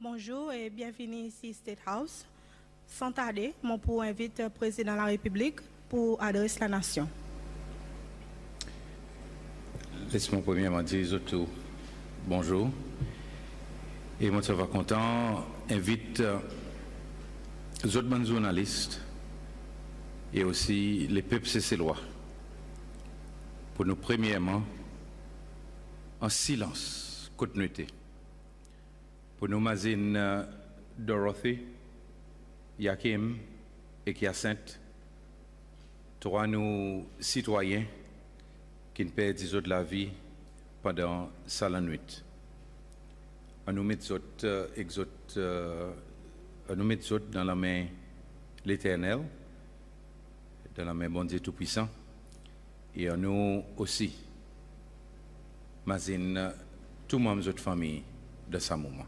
Bonjour et bienvenue ici State House. Sans tarder, mon pour invite le président de la République pour adresser la nation. Laisse-moi premièrement dire surtout bonjour. Et moi, ça va content. Invite les autres bonnes journalistes et aussi les peuples cécélois pour nous, premièrement, en silence, continuité. Pour nous, Mazine Dorothy, Yakim et Hyacinthe, trois nous citoyens qui ne perdent de la vie pendant la nuit. On nous met dans la main l'Éternel, dans la main bon Dieu Tout-Puissant, et on nous aussi, Mazine, tout le monde de notre famille de ce moment.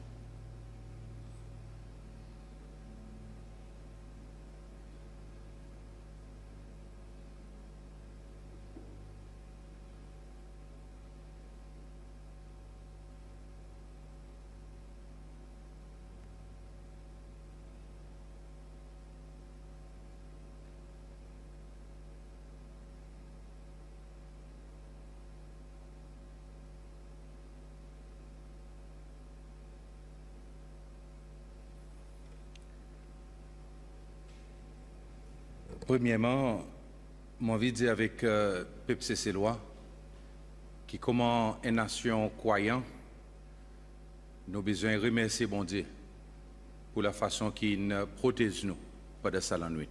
Premièrement, j'ai envie de dire avec peuple cécélois, qui comment une nation croyante, nous avons besoin de remercier bon Dieu pour la façon qu'il protège nous pendant la nuit.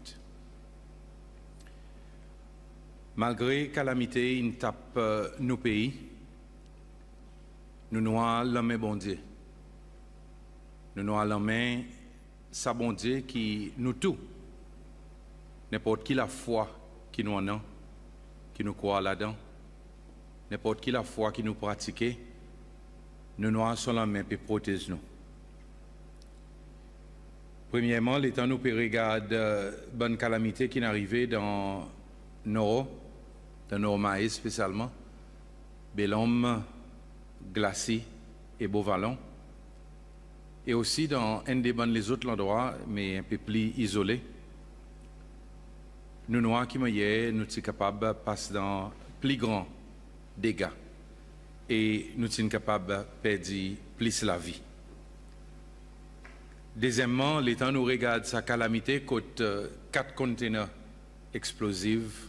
Malgré la calamité, il tape nos pays, nous avons la main bon Dieu. Nous avons la main sa bon Dieu qui nous tout. N'importe qui la foi qui nous en a, qui nous croit là-dedans, n'importe qui la foi qui nous pratique, nous avons sur la main pour protéger nous. Premièrement, l'État nous peut regarder bonne calamité qui est arrivée dans Nord Maïs spécialement, Bellom, Glacis et Beauvallon, et aussi dans un des les autres endroits, mais un peu plus isolés. Nous noirs qui nous sommes capables de passer dans plus grands dégâts et nous sommes capables de perdre plus la vie. Deuxièmement, l'État nous regarde sa calamité côté 4 conteneurs explosifs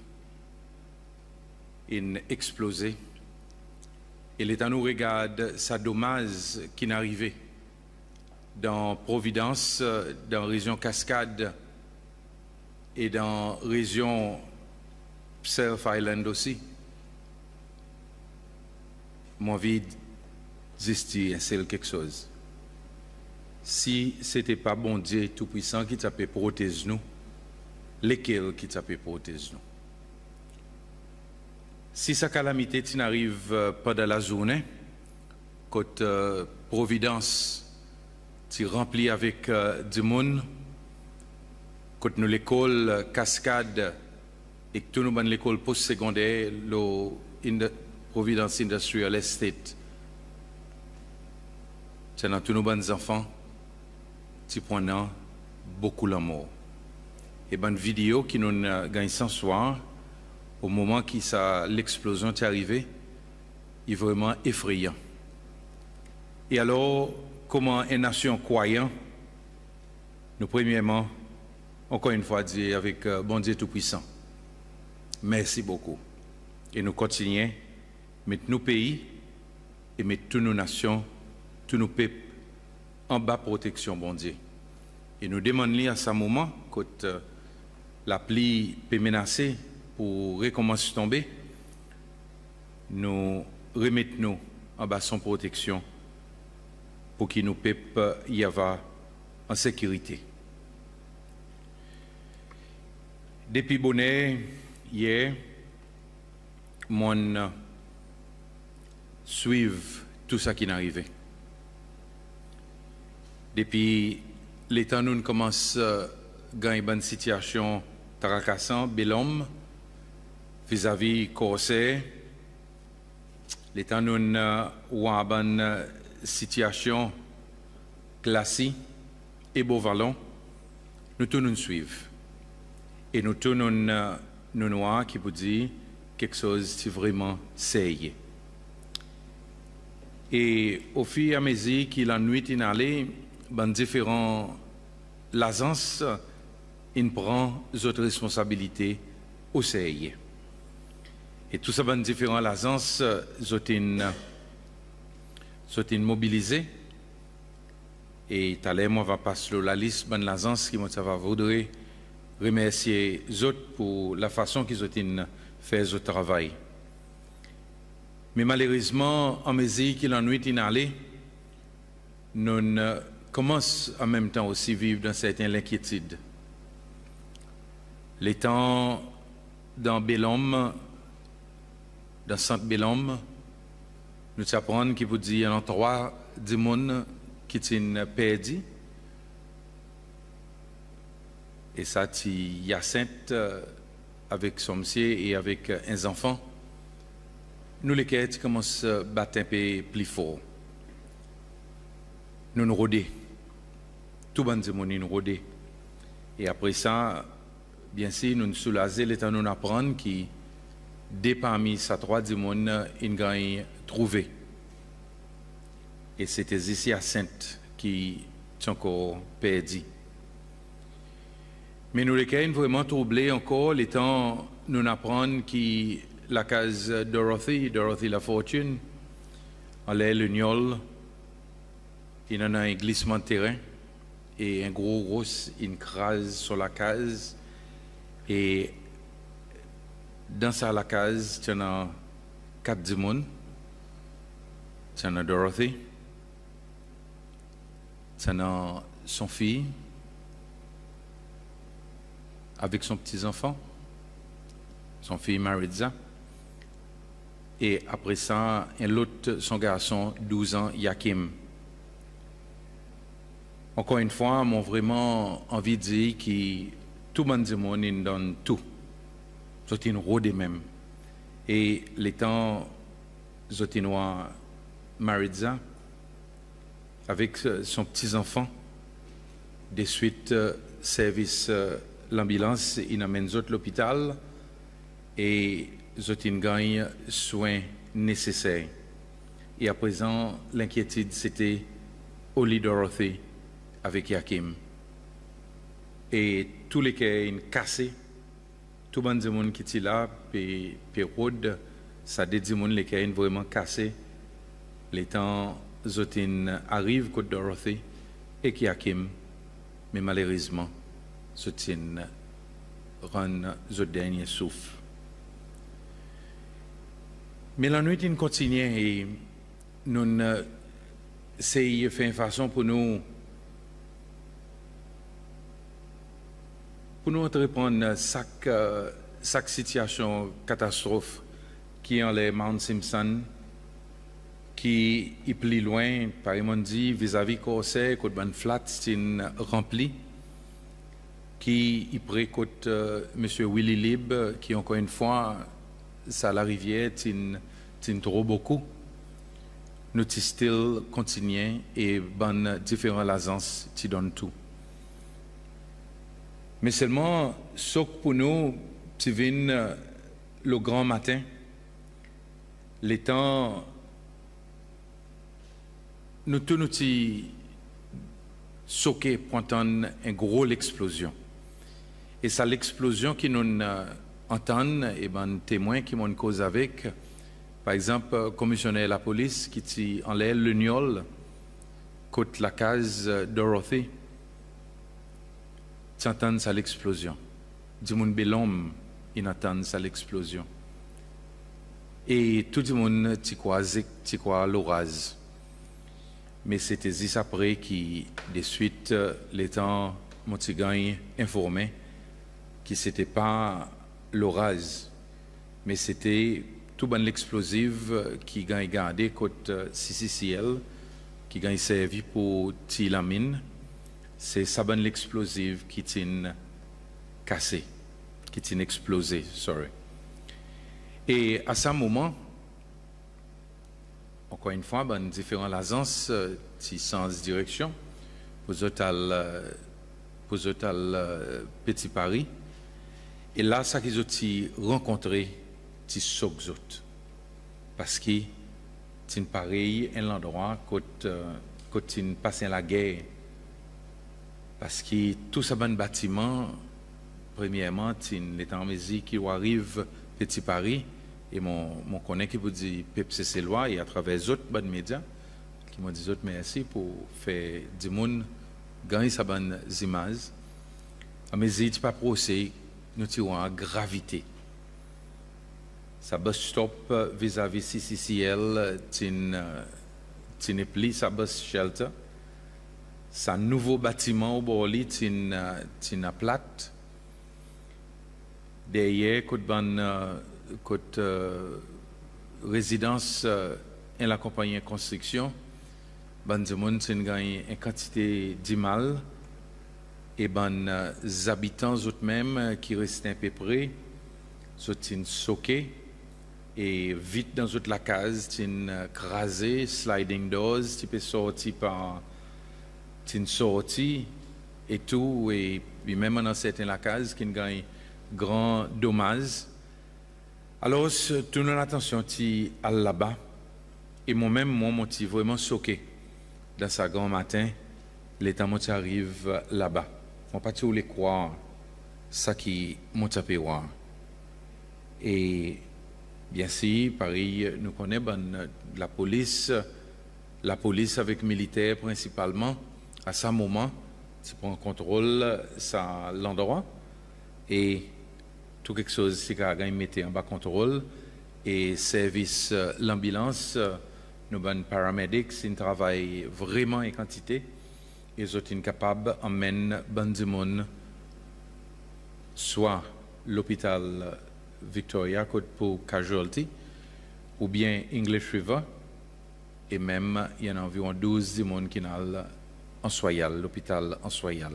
explosés et l'État nous regarde sa dommage qui est arrivé dans Providence, dans la région Cascade et dans la région Surf Island aussi. Mon vie existait, c'est quelque chose. Si ce n'était pas bon Dieu Tout-Puissant qui t'a pu protéger nous, lesquels qui t'a pu protéger nous? Si sa calamité n'arrive pas dans la journée, quand Providence tu rempli avec du monde, quand nous l'école Cascade et que tout nous l'école post-secondaire, Providence Industrial Estate, c'est dans tous nos bons enfants, tu prends beaucoup l'amour. Et bonne vidéo qui nous gagne ce soir, au moment où l'explosion est arrivée, est vraiment effrayant. Et alors, comment une nation croyante, nous premièrement, encore une fois, dire avec bon Dieu Tout-Puissant, merci beaucoup. Et nous continuons, mettre nos pays et mettre toutes nos nations, tous nos peuples en bas protection, bon Dieu. Et nous demandons à ce moment, quand la pluie peut menacer pour recommencer à tomber, nous remettons en bas son protection pour que nos peuples y aient en sécurité. Depuis bonnet, hier, mon suivre tout ça qui est arrivé. Depuis l'État nous commence à gagner une bonne situation Taracassant, Bellom, vis-à-vis Corsair, l'État nous a une bonne situation Classy et Beauvallon, nous tous nous suivons. Et nous tous nous noirs qui vous disent quelque chose qui vraiment sérieux. Et au fur et à mesure qu'il la nuit in allait, dans différents l'agence, il prend d'autres responsabilités au sérieux. Et tout ça, dans différents agences, sont mobilisés. Et tout à l'heure, on va passer la liste de l'agence qui va voudrait remercier les autres pour la façon qu'ils ont fait ce travail. Mais malheureusement, en mesure qu'il en nuit allait, nous commençons en même temps aussi à vivre dans certaines inquiétudes. Les temps dans Bellhomme, dans Sainte-Bellhomme, nous apprenons qu'il vous dit qu'il y a 3 démons qui sont perdus. Et ça, il y a Sainte avec son monsieur et avec un enfant. Nous, les quêtes, commençons à battre un peu plus fort. Nous nous rodons. Tout le monde nous rodons. Et après ça, bien sûr, nous nous soulageons l'état nous apprendre qui, dès parmi ces 3 démons, ils ont trouvé. Et c'était ici à Sainte qui est encore perdu. Mais nous, les quêtes, vraiment troublés encore l'état nous apprendre qui la case Dorothy La Fortune, en l'air le gnol, il y en a un glissement de terrain et un gros rousse, il crase sur la case. Et dans la case, il y en a 4 démons. Il y en a Dorothy, il y en a son fille, avec son petit-enfant, son fille Maritza. Et après ça, l'autre, son garçon, 12 ans, Yakim. Encore une fois, j'ai vraiment envie de dire que tout le monde donne tout. C'est une rôde même. Et les temps, Zotinois Maritza, avec son petit-enfant, de suite, service l'ambulance, il amène l'hôpital et Zotin gagne soins nécessaires. Et à présent, l'inquiétude, c'était Oli Dorothy avec Yakim. Et tous les cas cassés, tout le monde qui est là, puis Rod, ça dit que les cas vraiment cassés. Les temps, Zotin arrive contre Dorothy et Yakim, mais malheureusement, Zotin rend le dernier souffle. Mais la nuit, il continue et nous essayons de faire une façon pour nous entreprendre chaque situation catastrophe qui est en les Mount Simpson, qui est plus loin, par exemple, vis-à-vis Corsair, côté ban flat, c'est rempli, qui est près côté M. Willy Lib, qui encore une fois, ça la rivière, c'est trop beaucoup. Nous still continuons et ban différentes agences qui donnent tout. Mais seulement, sauf pour nous, tu viens le grand matin, les temps, nous tous nous soqués pour entendre une grosse explosion. Et c'est l'explosion qui nous entendent, et ben témoins qui m'ont cause avec, par exemple, commissionnaire de la police qui est en l'air le gnol, côté la case Dorothy. Tu entends ça l'explosion. Du monde Bellhomme, il entend ça l'explosion. Et tout le monde t'y croit l'orage. Mais c'était juste après qui, de suite, les temps, m'ont informé que ce n'était pas l'orage, mais c'était tout bon l'explosive qui a gardé côté CCCL, qui a servi pour tirer la mine. C'est ça bon l'explosive qui est cassé, qui est explosé, sorry. Et à ce moment, encore une fois, dans différentes agences qui changent de direction, pour Petit Paris. Et là, ça qu'ils ont rencontré, c'est souk parce que c'est pareil un endroit quand ils passent la guerre. Parce que tout ce bon bâtiment, premièrement, l'état en mesure qui arrive Petit Paris, et mon collègue qui vous dit Pepsi c'est loi, et à travers les autres bonnes médias, qui m'ont dit autres merci pour faire du monde gagner sa bonne images. À mesure pas procès, nous tirons en gravité. Ça bus stop vis-à-vis CCCL, n'est plus ça bus shelter. C'est un nouveau bâtiment au Borli, c'est une plate. Derrière, côté résidence et la compagnie de construction, c'est une quantité d'immeubles et les habitants eux-mêmes qui restent à peu près, sont soqués et vite dans toute la case, crasé, sliding doors, tu peux sortir par une sortie et tout, et puis même dans certaines cases qui gagne grand dommage. Alors, toute notre attention à là-bas, et moi-même, moi, je suis vraiment choqué dans ce grand matin, l'état qui arrive là-bas. On ne peut pas les croire, ça qui m'a tapé voir. Et bien sûr, pareil, nous connaissons la police avec militaires principalement. À ce moment, tu prends contrôle sur l'endroit et tout quelque chose qui a mis en bas contrôle et service l'ambulance, nous avons paramedics, ils travaillent vraiment en quantité et ils sont capables d'emmener du monde soit l'hôpital Victoria pour casualty ou bien English River et même il y en a environ 12 personnes qui sont en Soyal, l'hôpital en Soyal.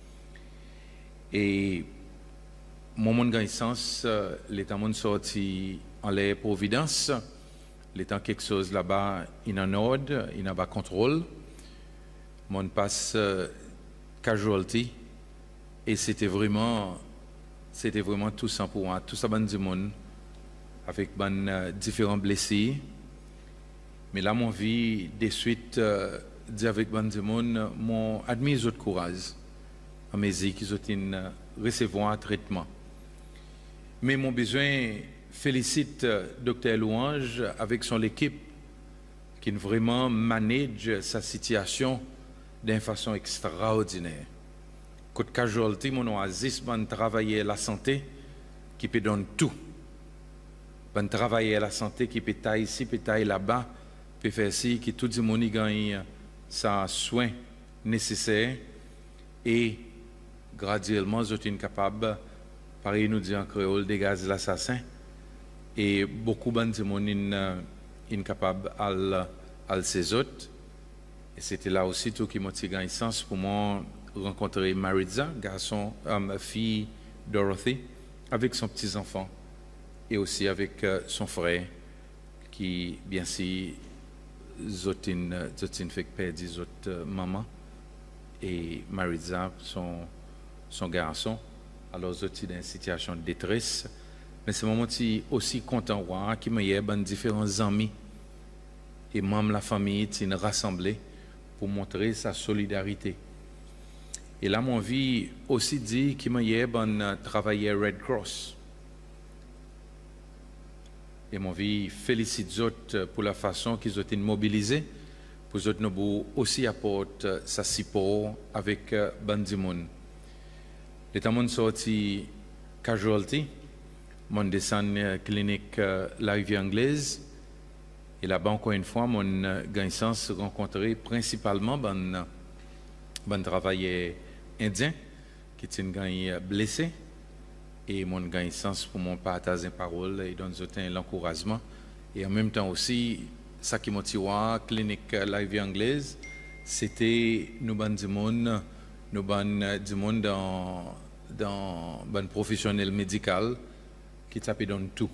Et mon monde gagne sens, l'état monde sorti en l'air Providence, l'état quelque chose là-bas, il en ordre, il n'a pas contrôle. Mon passe casualty et c'était vraiment tout ça pour moi, tout ça ban du monde avec différents blessés. Mais là mon vie de suite dit avec ban du monde, mon admis autre courage à mes qu'ils ont recevoir un traitement. Mais mon besoin félicite Dr Louange avec son équipe qui vraiment manage sa situation d'une façon extraordinaire. Côté casualty, mon oasis, ben travailler la santé qui peut donner tout. Ben travailler la santé qui peut tailler ici, peut tailler là-bas, peut faire ci, qui tout le monde gagne sa soin nécessaire et graduellement, vous êtes capable, pareil nous dit en créole, dégager l'assassin et beaucoup de monde sont capables à ces autres. Et c'était là aussi tout qui m'a tiré un sens pour moi rencontrer Maritza, fille Dorothy, avec son petit-enfant et aussi avec son frère qui, bien sûr, zotin fait perdre autres maman et Maritza, son garçon. Alors, zotin dans une situation de détresse. Mais c'est moment aussi content voir qu'il y a différents amis et membres de la famille qui sont rassemblés pour montrer sa solidarité. Et là, mon vie aussi dit qu'il y a travaillé Red Cross. Et mon vie félicite les autres pour la façon qu'ils ont été mobilisés, pour les autres nous aussi apportent sa support avec Bandimoun. L'état monde sorti casualty, mon descend clinique La Rivière Anglaise. Et là-bas, encore une fois, mon gagne sens rencontré principalement ban travailleurs indiens qui sont blessés. Et mon gagne sens pour mon partager parole et donner l'encouragement. Et en même temps aussi, ça qui m'a tiré clinique La Rivière Anglaise, c'était nous ban du monde dans ban professionnel médical qui tapait dans tout.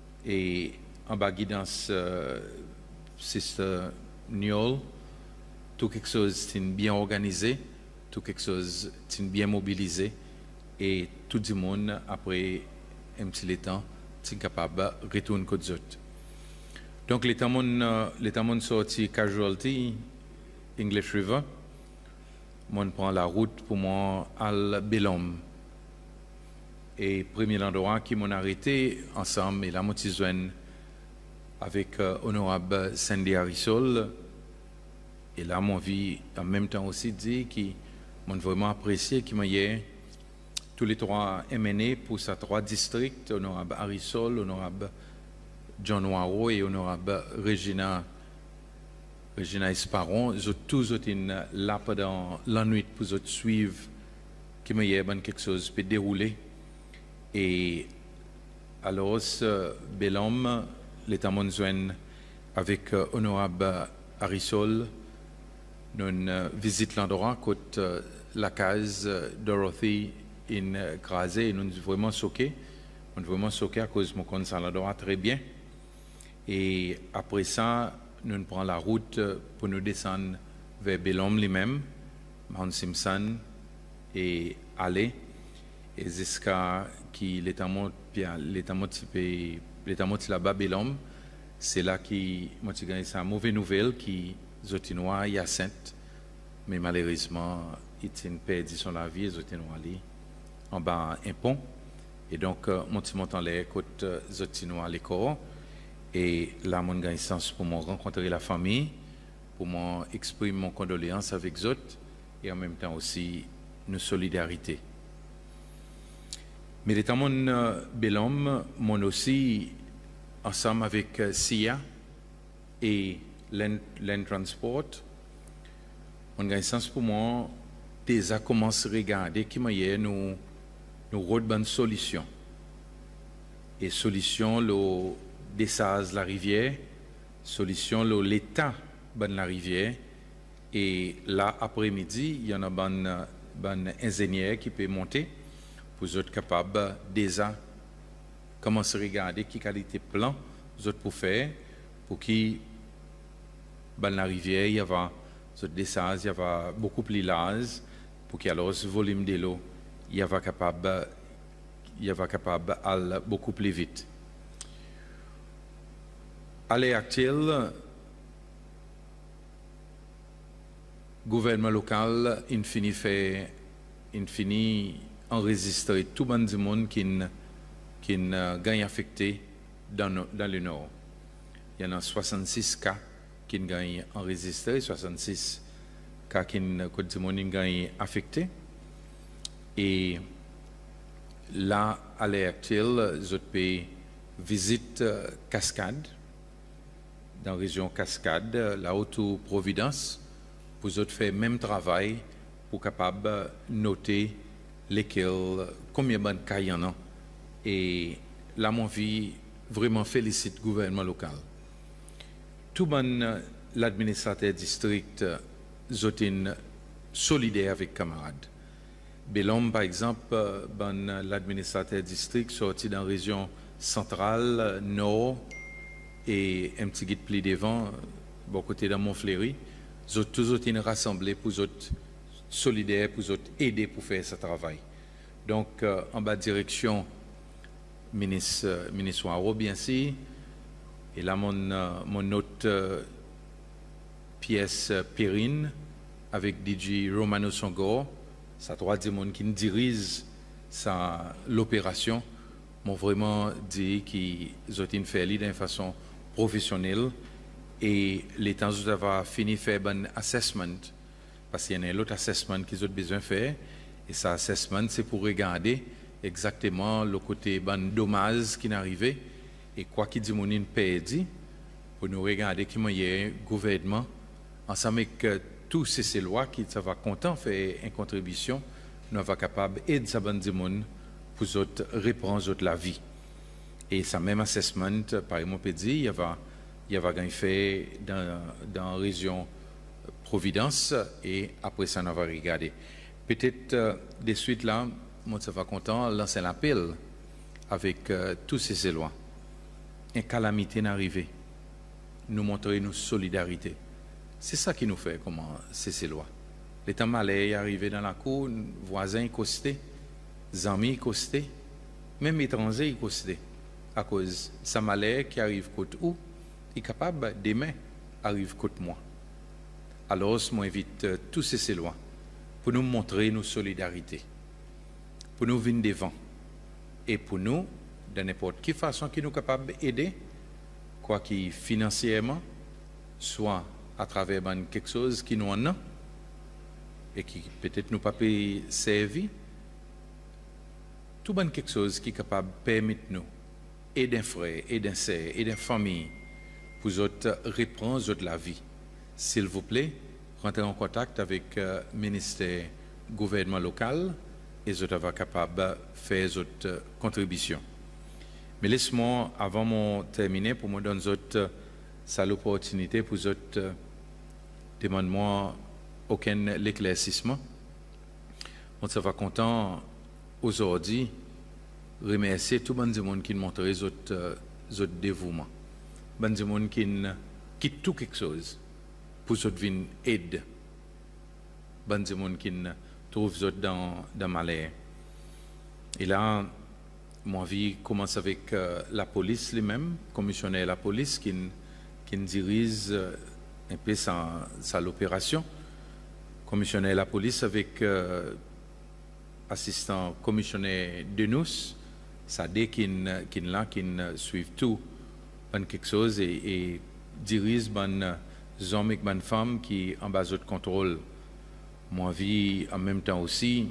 Et en bas guidance Sister Newell, tout quelque chose qui est bien organisé, tout quelque chose qui est bien mobilisé, et tout le monde, après un petit temps, est capable de retourner aux autres. Donc, l'état monde sorti Casualty, English River, moi, je prends la route pour moi à Belom. Et premier endroit qui m'ont arrêté ensemble, et là, moi, je suis avec honorable Sandy Harrisol. Et là, mon vie, en même temps aussi, dit qu'ils m'ont vraiment apprécié, qu'ils m'ont tous les trois MNA pour ces trois districts, honorable Harrisol, honorable John Waro et honorable Regina Esparon. Ils ont tous été là pendant la nuit pour suivre qui m'ont quelque chose peut dérouler. Et alors, Belom, l'État monzouen avec honorable Harrisol, nous visitons l'endroit côté la case Dorothy in Grasé et nous sommes vraiment choqués. On est vraiment choqués à cause de mon connaissant l'endroit très bien. Et après ça, nous prenons la route pour nous descendre vers Belom lui-même, Mount Simpson et aller. Et jusqu'à qui l'état là-bas Belom, c'est là qui moi j'ai gagné une mauvaise nouvelle qui Zotinois Hyacinthe, mais malheureusement il a perdu son vie et Zotinois en bas un pont. Et donc mon petit montant les côtes Zotinois les corps et là mon gagne sens pour moi rencontrer la famille, pour moi exprimer mon condoléance avec Zot et en même temps aussi une solidarité. Mais l'état mon Belom, mon aussi ensemble avec SIA et Land Transport, on a un sens pour moi déjà commencé à regarder qui m'a nous bonne solution. Et solution le dessage la rivière, solution l'état de la rivière. Et là après-midi, il y en a un ingénieur qui peut monter pour être capable déjà commencer à regarder qui qualité plan vous êtes pour faire pour qui dans la rivière il y a des dessage, il y a beaucoup plus large pour qu'il y ait alors ce volume de l'eau il y a capable d'aller beaucoup plus vite. À l'heure actuelle, gouvernement local infini enregistrer tout le monde qui gagne affecté dans le nord. Il y en a 66 cas qui gagnent enregistrés, 66 cas qui gagnent affectés. Et là, à l'heure actuelle, je peux visiter Cascade, dans la région Cascade, la Haute-Providence, pour faire le même travail pour capable noter lesquels, combien de cas il y en a. Et là, mon vie vraiment félicite le gouvernement local. Tout l'administrateur district est solidaire avec camarades. Belom, par exemple, l'administrateur district sorti dans la région centrale, nord, et un petit guide plus devant, bon côté dans Montfleury, ils ont tous été rassemblés pour être solidaires, pour aider pour faire ce travail. Donc, en bas de direction, ministre Waro, bien sûr, et là, mon autre pièce Périne, avec DJ Romano Songor, ça trois des monde qui dirige l'opération, m'ont vraiment dit qu'ils ont fait d'une façon professionnelle et les temps où avoir fini de faire un assessment, parce qu'il y a un autre assessment qu'ils ont besoin de faire, et ça assessment c'est pour regarder exactement le côté dommage qui est arrivé et quoi qu'il dit mon perdu pour nous regarder qui y a un gouvernement ensemble avec tous ces lois qui ça va content faire une contribution nous va capable aider ça ban du monde pour autres reprendre la vie et ça même assessment par exemple peut dire il va gagner fait dans la région Providence et après ça on va regarder peut-être de suite là moi ça va content lancer l'appel avec tous ces lois une calamité n'arrivée nous montrer nos solidarité C'est ça qui nous fait comment cesser loi. L'état malais est arrivé dans la cour, voisins costés, amis costés, même étrangers costés, à cause de sa malais qui arrive côté où, est capable demain arrive côté moi. Alors, moi invite tous ces lois pour nous montrer nos solidarités, pour nous venir devant et pour nous, de n'importe quelle façon qui nous capable d'aider, quoi qu'il financièrement, soit à travers quelque chose qui nous en a et qui peut-être nous pas servir, tout quelque chose qui est capable de permettre nous, et d'un frère, et d'un sœur, et d'une famille, pour reprendre la vie. S'il vous plaît, rentrez en contact avec le ministère du gouvernement local et vous êtes capable de faire votre contribution. Mais laisse-moi, avant de terminer, pour me donner l'opportunité pour vous demander aucun éclaircissement. On va content aujourd'hui remercier tout le monde qui montre votre dévouement. Tout le monde qui quitte tout quelque chose pour votre vie aide. Tout le monde qui trouve dans malheur. Et là, mon vie commence avec la police lui-même, commissionnaire de la police qui dirige un peu l'opération. Commissionnaire de la police avec assistant commissionnaire de nous, ça dit qui suivent tout quelque chose et dirige les hommes et les femmes qui en bas de contrôle. Moi, vie en même temps aussi,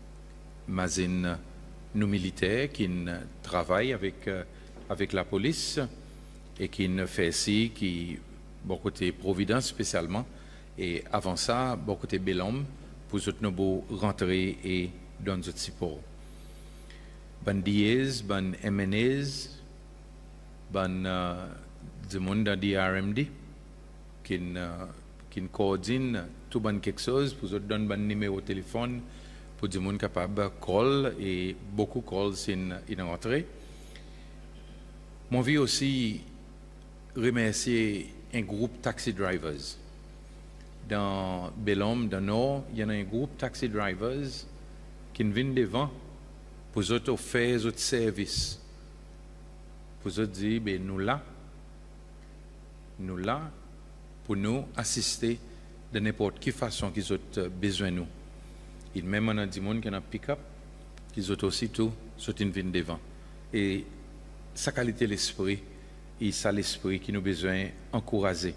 nos militaires qui travaillent avec la police et qui fait ici, qui beaucoup de Providence spécialement, et avant ça, beaucoup de Bellhomme pour nous rentrer et dans notre support. Ban Diaz, ban MNS, ban du monde dans DRMD qui coordonne tout ban quelque chose pour nous donner un numéro de téléphone pour du monde capable de call et beaucoup de calls in entrée. Mon vie aussi remercier un groupe taxi drivers. Dans Bellhomme, dans Nord, il y en a un groupe taxi drivers qui viennent devant pour nous faire notre service. Pour nous dire, ben, nous là pour nous assister de n'importe quelle façon qu'ils ont besoin de nous. Il même en a des gens qui ont un pick-up, qui ont aussi tout, viennent devant. Et sa qualité l'esprit, et ça l'esprit qui nous besoin d'encourager.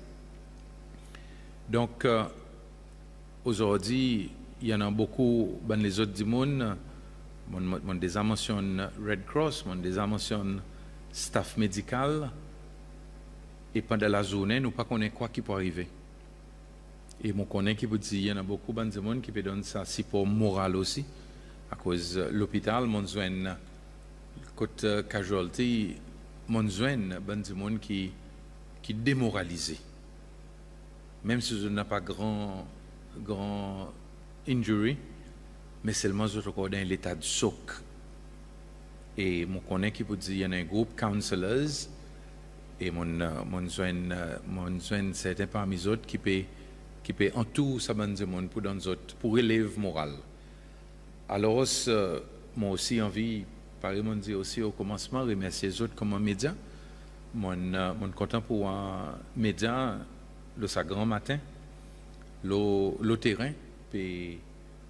Donc, aujourd'hui, il y en a beaucoup dans les autres du monde. On déjà mentionné Red Cross, on déjà mentionné staff médical. Et pendant la journée, nous ne connaissons pas quoi qui peut arriver. Et je connais qui peut dire qu'il y en a beaucoup de monde qui peut donner ça support moral aussi. À cause de l'hôpital, mon besoin côté casualty, mon besoin de monde qui démoralisé. Même si je n'ai pas grand injury, mais seulement je recorde dans l'état de choc. Et je connais qui peut dire qu'il y a un groupe counselors et mon besoin certains parmi les autres qui peut en tout ça monde pour dans autres pour élève moral. Alors moi aussi envie pareil mon dire aussi au commencement remercier les autres comme un média. Mon content pour un média le sa grand matin le terrain puis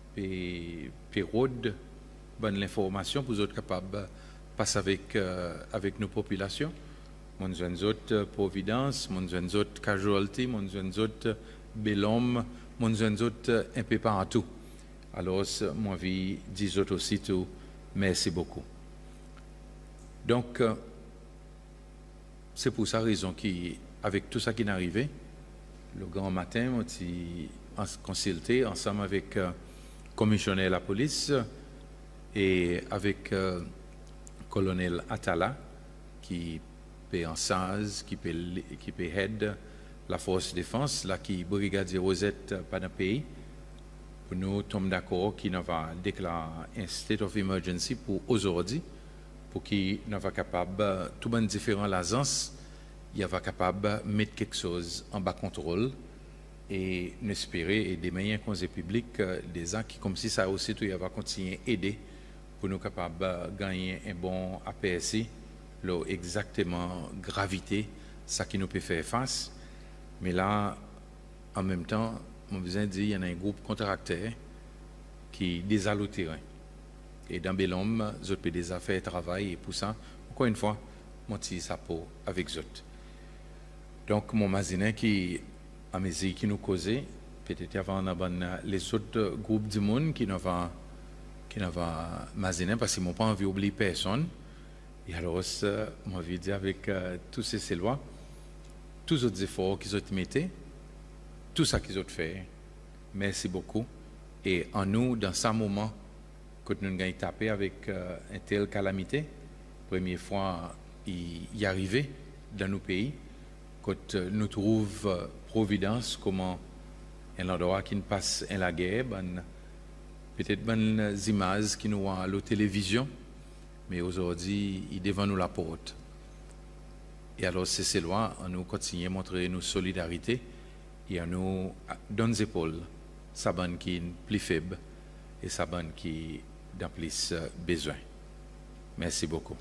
road bonne l'information pour les autres capables passer avec nos populations. Mon jeune autres Providence, mon jeune autres Casualty, mon jeune autres Bellhomme, mon jeune autres un peu partout. Alors, moi, je dis autres aussi tout, merci beaucoup. Donc, c'est pour ça raison qu'avec tout ça qui est arrivé, le grand matin, on a consulté ensemble avec le commissionnaire de la police et avec le colonel Atala, qui peut en SAS, qui peut aider la force de défense, là qui brigadier Rosette pas dans le pays, pour nous tomber d'accord qui va déclarer un state of emergency pour aujourd'hui, pour qu'il soit capable, tout les différents agences, il va capable de mettre quelque chose en bas contrôle et nous espérer et des moyens conseils publics des gens qui comme si ça aussi tout va continuer à aider pour nous capables de gagner un bon APSI, là exactement gravité ça qui nous peut faire face. Mais là en même temps mon besoin dit il y en a un groupe contracteur qui désale au terrain et dans Belhomme je peux déjà faire travail et pour ça encore une fois mon petit sapot avec eux. Donc mon mazinin qui à mesure qui nous causait peut-être avant les autres groupes du monde qui n'avaient mazinin parce qu'ils n'ont pas envie d'oublier personne. Et alors moi je dire avec tous ces lois tous les efforts qu'ils ont mis, tout ça qu'ils ont fait, merci beaucoup. Et en nous, dans ce moment, quand nous avons tapé avec une telle calamité, première fois, y arriver dans nos pays, quand nous trouvons Providence, comment un endroit qui ne passe en la guerre, peut-être bonnes images qui nous voient à la télévision, mais aujourd'hui, il est devant nous la porte. Et alors, c'est ces lois, on nous continue à montrer nos solidarité et on nous donne les épaules, ça qui est plus faible et ça qui a plus besoin. Merci beaucoup.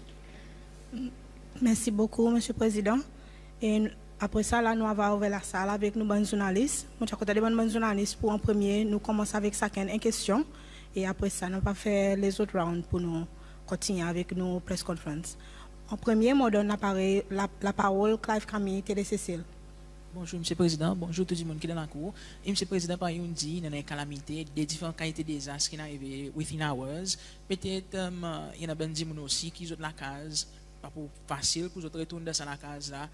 Merci beaucoup, M. le Président. Et après ça, là, nous avons ouvert la salle avec nos bonnes journalistes. Nous avons des bonnes journalistes pour en premier, nous commençons avec chacun une question. Et après ça, nous allons faire les autres rounds pour nous continuer avec nos press conferences. En premier, je donne la parole Clive Camille, Télé Cécile. Bonjour, M. le Président. Bonjour tout le monde qui est dans la cour. Et M. le Président, par exemple, dit qu'il y a une calamité, des différentes qualités de désastres qui arrivent within hours. Peut-être il y en a des gens aussi qui ont la case, pas pour facile pour retourner dans la case là.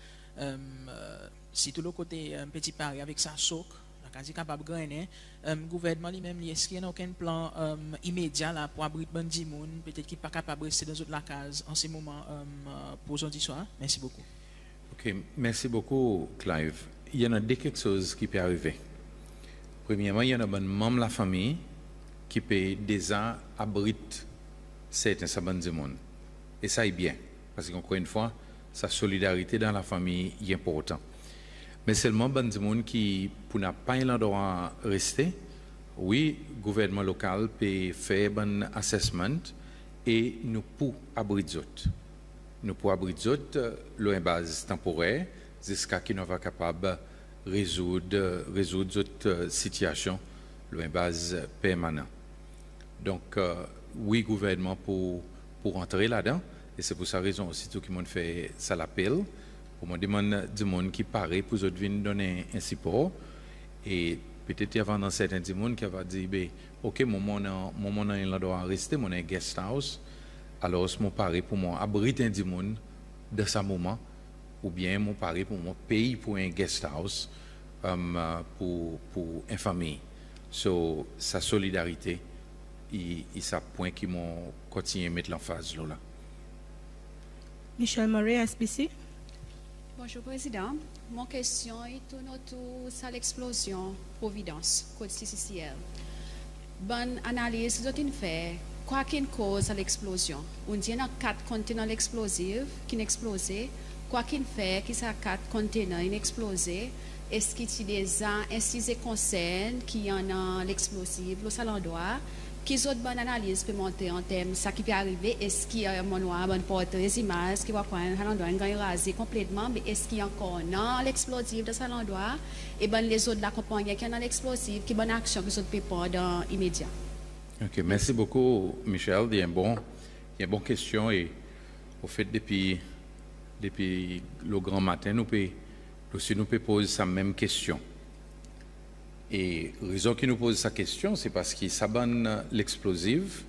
Si tout le côté petit Paris avec sa soc, la case est capable de gagner. Le gouvernement lui-même, est-ce qu'il n'y a aucun plan immédiat là, pour abriter des gens, peut-être qui n'est pas capable de rester dans la case en ce moment pour aujourd'hui soir? Merci beaucoup. Ok, merci beaucoup, Clive. Il y en a quelque chose qui peut arriver. Premièrement, il y en a un membre de la famille qui peut déjà abriter certains sabbats du monde. Et ça est bien, parce qu'encore une fois, sa solidarité dans la famille est importante. Mais seulement ben du monde qui, pour n'a pas un endroit rester, oui, le gouvernement local peut faire un assessment et nous pouvons abriter d'autres. Nous pouvons abriter d'autres, une base temporaire, jusqu'à ce qu'ils soient capables de résoudre d'autres situations, une base permanente. Donc, oui, le gouvernement pour entrer là-dedans, et c'est pour sa raison aussi tout qui m'ont fait ça l'appel, pour me demander du monde qui paraît pour eux venir donner un support, et peut-être avant dans certains du monde qui va dire, ok, mon là doit rester, mon guest house, alors mon pari pour moi abriter du monde de ce moment, ou bien mon pari pour mon pays pour un guest house pour une famille. So, sa solidarité, il ça point qui m'ont continué à mettre l'emphase là. Michel Murray, SBC. Bonjour, Président. Mon question est tourne autour de l'explosion Providence, Côte CCCL. Bonne analyse, vous avez fait. Quoi qu'une cause à l'explosion? On dit qu'il y a 4 conteneurs explosifs qui ont explosé. Quoi qu'il fait, qui sont 4 conteneurs explosés? Est-ce qu'il y a des gens, est-ce qu'ils concernent qui en ont l'explosif, le salon d'oie? Quelles autres bonnes analyses peuvent monter en termes de ce qui peut arriver? Est-ce qu'il y a un monoir, bonne porte, des images qui vont prendre un salon d'oie rasé complètement? Mais est-ce qu'il y a encore l'explosif de salon d'oie? Et ben les autres de la compagnie qui ont l'explosif, qui bonne action que les autres peuvent prendre immédiat? Ok, merci beaucoup, Michel. Il y a une bonne question et au fait depuis le grand matin, nous pouvons poser sa même question. Et la raison qui nous pose sa question, c'est parce qu'il s'abonne l'explosif,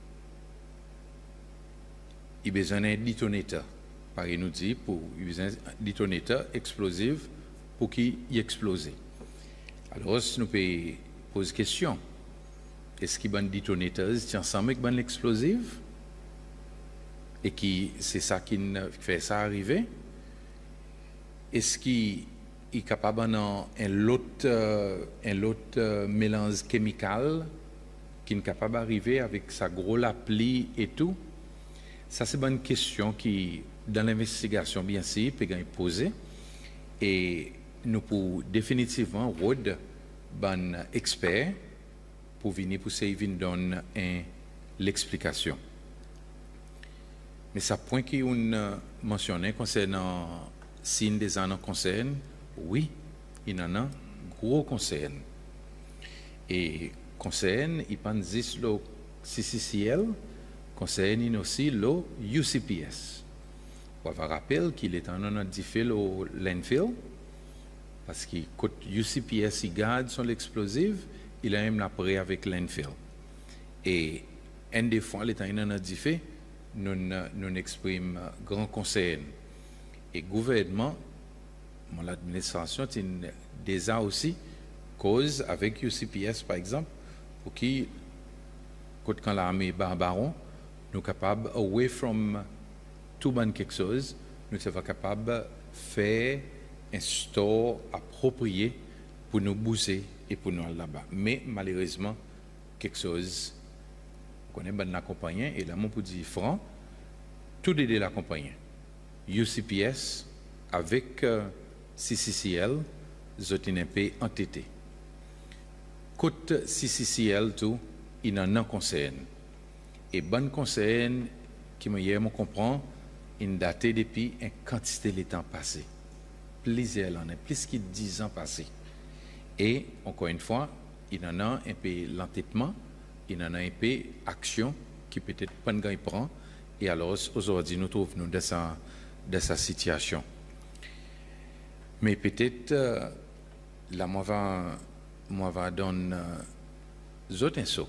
il a besoin d'un détonateur. Pareil nous dit, il a besoin d'un détonateur explosif pour qu'il explose. Alors, nous pouvons poser la question. Est-ce qu'il y a un détonateur qui est ensemble avec l'explosif? Et qui c'est ça qui fait ça arriver? Est-ce qu'il est capable d'un autre mélange chimical qui est capable d'arriver avec sa grosse appli et tout? Ça, c'est une question qui, dans l'investigation, bien sûr, peut être posée. Et nous pouvons définitivement ban expert pour venir pour venir donner l'explication. Mais ça point qui on mentionné concernant signe des années concerne, oui, il y en a gros concerne. Et concerne, il pense juste le CCCL, concerne aussi le UCPS. On va rappeler qu'il est en a diffé le landfill, parce que quand UCPS il garde son explosif, il a même la prêt avec landfill. Et un des fois, l'état en a diffé, nous exprime grand concern. Et gouvernement, l'administration, déjà aussi cause avec UCPS par exemple, pour qui, quand l'armée barbaron, nous sommes capables, away from tout ban quelque chose, nous sommes capables de faire un store approprié pour nous booster et pour nous aller là-bas. Mais malheureusement, quelque chose, on connaît bien l'accompagner, et là, mon pour dire franc, tout aider l'accompagner. UCPS avec CCCL, ZOTINP entité. Côte CCCL, tout, il en a concerne. Et bon concerne, qui me comprend, il date depuis une quantité de temps passé. Plusieurs années, plus que 10 ans passés. Et, encore une fois, il en a un peu l'entêtement, il en a un peu action qui peut-être pas de prend. Et alors, aujourd'hui, nous trouvons dans sa situation. Mais peut-être, là, moi va donner d'autres insocs.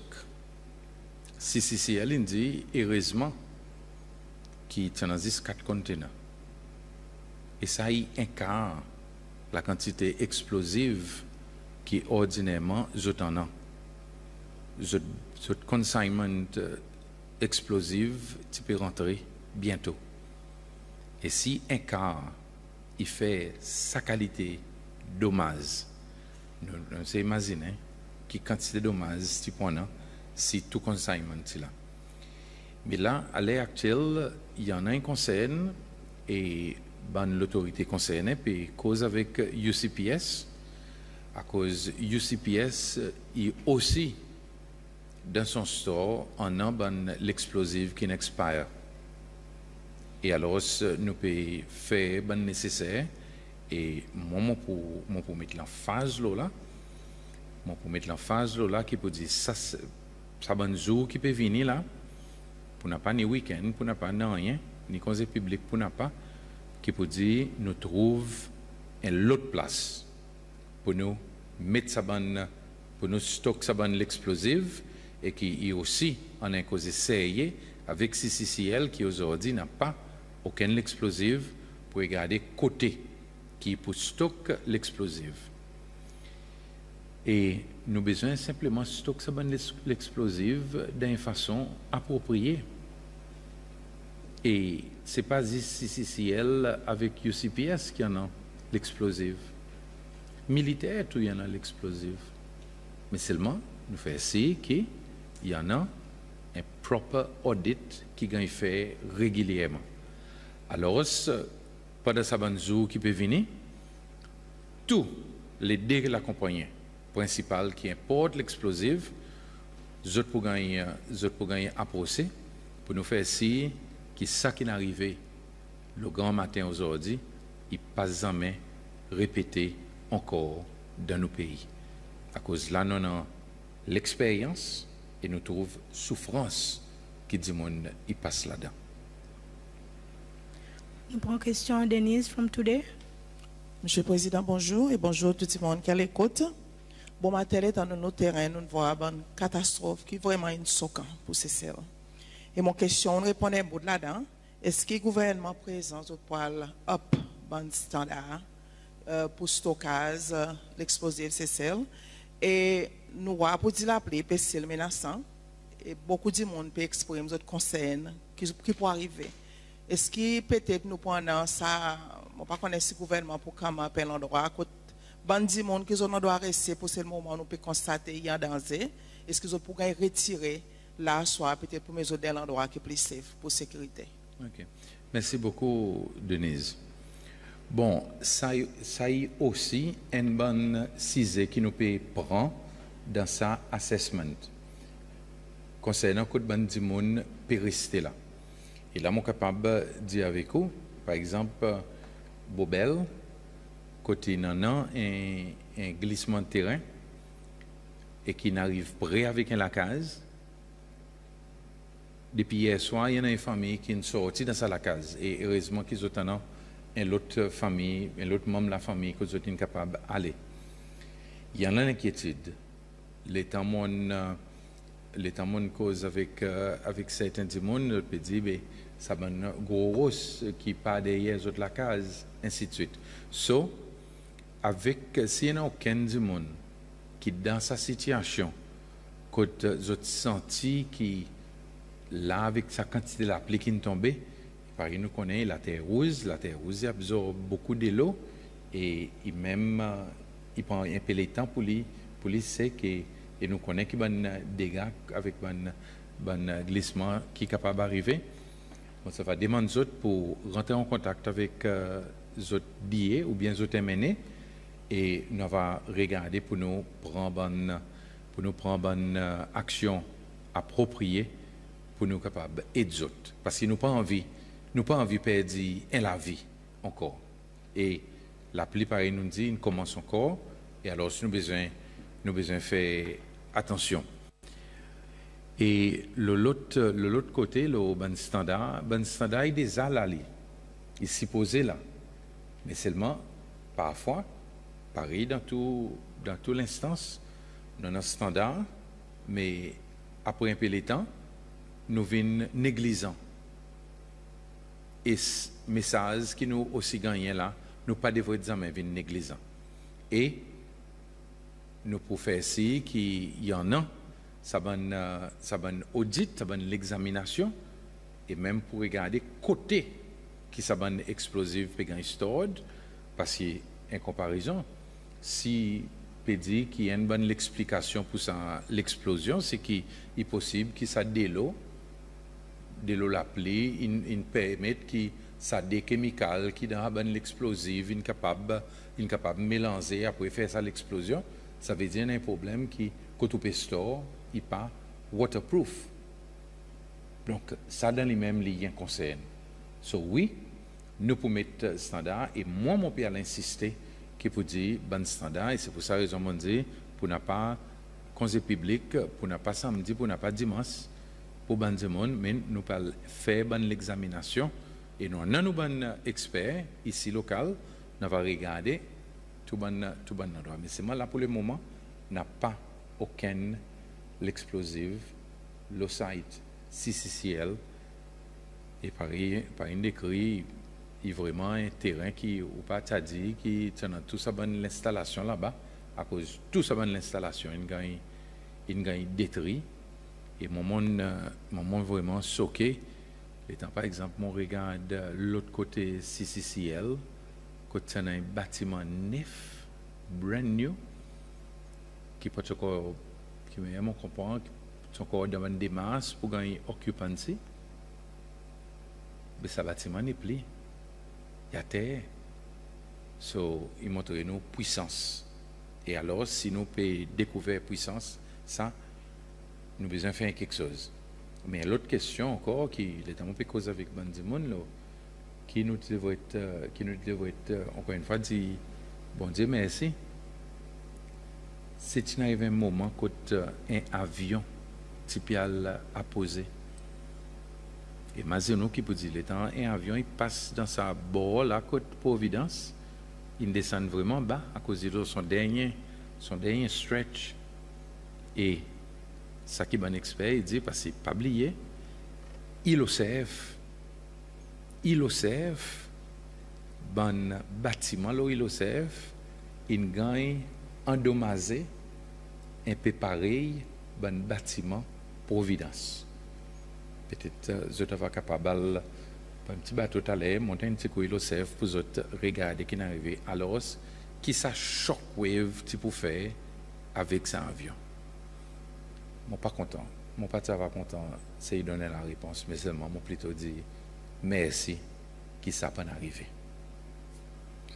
CCCL dit, heureusement, qu'il y a 4 conteneurs. Et ça y incarne la quantité explosive qui ordinairement en a. Cette consignment explosive, tu peux rentrer bientôt. Et si un cas, il fait sa qualité dommage, nous imaginons qui quantité de dommage tu prends si tout consignment est là. Mais là, à l'heure actuelle, il y en a un concerne et l'autorité concernée puis cause avec UCPS. À cause UCPS, il aussi dans son store, on a l'explosif qui n'expire. Et alors, nous pouvons faire le nécessaire. Et moi, pour mettre l'emphase là, qui peut dire ça, ça bon jour qui peut venir là, pour n'a pas ni week-end, pour n'a pas ni rien, ni conseil public pour n'a pas, qui peut dire nous trouve une autre place pour nous mettre ça bon, pour nous stocker ça bon l'explosif. Et qui est aussi en un cause essayé avec CCCL qui aujourd'hui n'a pas aucun explosif pour regarder côté qui pour stocker l'explosif. Et nous avons besoin simplement stocker l'explosif d'une façon appropriée. Et ce n'est pas CCCL avec UCPS qui en a l'explosif. Militaire, tout y en a l'explosif. Mais seulement, nous faisons essayer qu'il y en a un proper audit qui est fait régulièrement. Alors, pendant ce jour qui peut venir, tous les deux la compagnie principale qui importe l'explosif, je pour gagner à procès, pour nous faire essayer que ça qui est arrivé le grand matin aujourd'hui, il ne pas jamais répéter encore dans nos pays. À cause de là, nous avons l'expérience et nous trouvons souffrance qui dit monde il passe là-dedans. Nous prenons question Denise from Today. Monsieur le Président, bonjour et bonjour tout le monde qui écoute. Bon matin, dans nos terrains, nous voyons une catastrophe qui est vraiment une choquante pour ces serres. Et mon question, on répond un bout là-dedans. Est-ce que le gouvernement présent peut up un standard pour stockage l'explosif CCL? Et nous voyons pour dire l'appeler PCL menaçant. Et beaucoup de monde peut exprimer notre concern qui peut arriver. Est-ce que peut-être nous prenons ça, je ne sais pas si le gouvernement pour camper l'endroit, bandi monde qui ont doit rester pour ce moment nous peut constater qu'il y a danger. Est-ce qu'ils pourraient retirer là soit peut-être pour mes autres l'endroit qui est plus safe pour sécurité? Ok. Merci beaucoup Denise. Bon, ça y aussi une bonne cisée qui nous peut prendre dans sa assessment. Concernant que ban di moun peut rester là. Et là, je suis capable de dire avec vous, par exemple, Bobel, côté nanan, un glissement de terrain, et qui n'arrive près avec la case. Depuis hier soir, il y a une famille qui est sortie dans sa case. Et heureusement qu'ils ont une autre famille, un autre membre de la famille qui sont capables d'aller. Il y en a une inquiétude. L'État mon cause avec certains du monde peut dire ben ça va un gros rose qui pas derrière les autres la case, ainsi de suite. So, avec s'il n'y a aucun du monde qui dans sa situation, quand vous senti qui là avec sa quantité de la pluie qui est tombée, par exemple, nous connaissons la terre rouge absorbe beaucoup de l'eau et il prend un peu de temps pour lui sait que et nous connaissons qu'il y a des dégâts avec un glissement qui est capable d'arriver. Donc, ça va demander aux autres pour rentrer en contact avec les autres diés ou bien les autres MNE et nous allons regarder pour nous prendre une action appropriée pour nous capables d'aider les autres. Parce que nous n'avons pas envie de perdre la vie encore. Et la plupart nous dit nous commence encore et alors si nous avons besoin de faire attention. Et l'autre côté, le ban standard est déjà là, il s'y posé là. Mais seulement, parfois, pareil dans toute l'instance, dans notre standard, mais après un peu de temps, nous venons négligents. Et ce message qui nous aussi gagné là, nous pas devons jamais venir négligents. Et nous pouvons faire ici qu'il y en a, ça va audit, ça va l'examination, et même pour regarder côté qui ça va explosif pégan stored, parce qu'en comparaison, si peut dire qu'il y a une bonne explication pour l'explosion, c'est qu'il est possible que ça de l'eau la pluie, il permet que ça des chimicals qui dans l'explosive, incapable de mélanger après faire ça l'explosion. Ça veut dire qu'il y a un problème qui, quand on peut store, n'est pas waterproof. Donc, ça dans les mêmes liens concerne. So, oui, nous pouvons mettre standard, et moi, mon père insister qui peut dire bon standard, et c'est pour ça que je dis, pour ne pas conseil public, pour ne pas samedi, pour ne pas dimanche, pour ban du monde, mais nous pas faire bonne l'examination, et nous avons bon experts ici local, nous allons regarder tout bon endroit. Mais c'est moi là pour le moment, n'a pas aucun l'explosive, le site CCCL, et par une décrit, il y a vraiment un terrain qui, ou pas dit, qui tient tout ça bonne l'installation là-bas, à cause de tout ça bonne l'installation, il gagne détruit, et mon monde vraiment choqué. Étant par exemple, mon regarde l'autre côté CCCL, côté un bâtiment neuf, brand new, qui peut encore, qui me comprendre, qui encore dans une démarche pour gagner occupancy. Mais ce bâtiment n'est plus. Il y a terre. So, il montre nous puissance. Et alors, si nous pouvons découvrir puissance, ça, nous avons besoin de faire quelque chose. Mais l'autre question encore, qui est un peu cause avec Bandimoun, qui nous devrait être, encore une fois, dit, bon Dieu, merci. C'est un moment quand un avion typial a posé. Et Mazeno qui peut dire, un avion il passe dans sa bord, la côte Providence, il descend vraiment bas à cause de son dernier stretch. Et ça qui est un expert, il dit, parce que pas oublié, il observe, bon bâtiment, là, il observe, il gagne endommagé, un peu pareil, bon bâtiment Providence. Peut-être je suis capable un petit bateau à l'air, monter un petit coup, il observe pour regarder qui est arrivé. Alors, qui ça shockwave tu peux faire avec cet avion? Moi, pas content. Mon père va content, c'est de donner la réponse, mais seulement, moi plutôt dit merci qui ça peut arriver.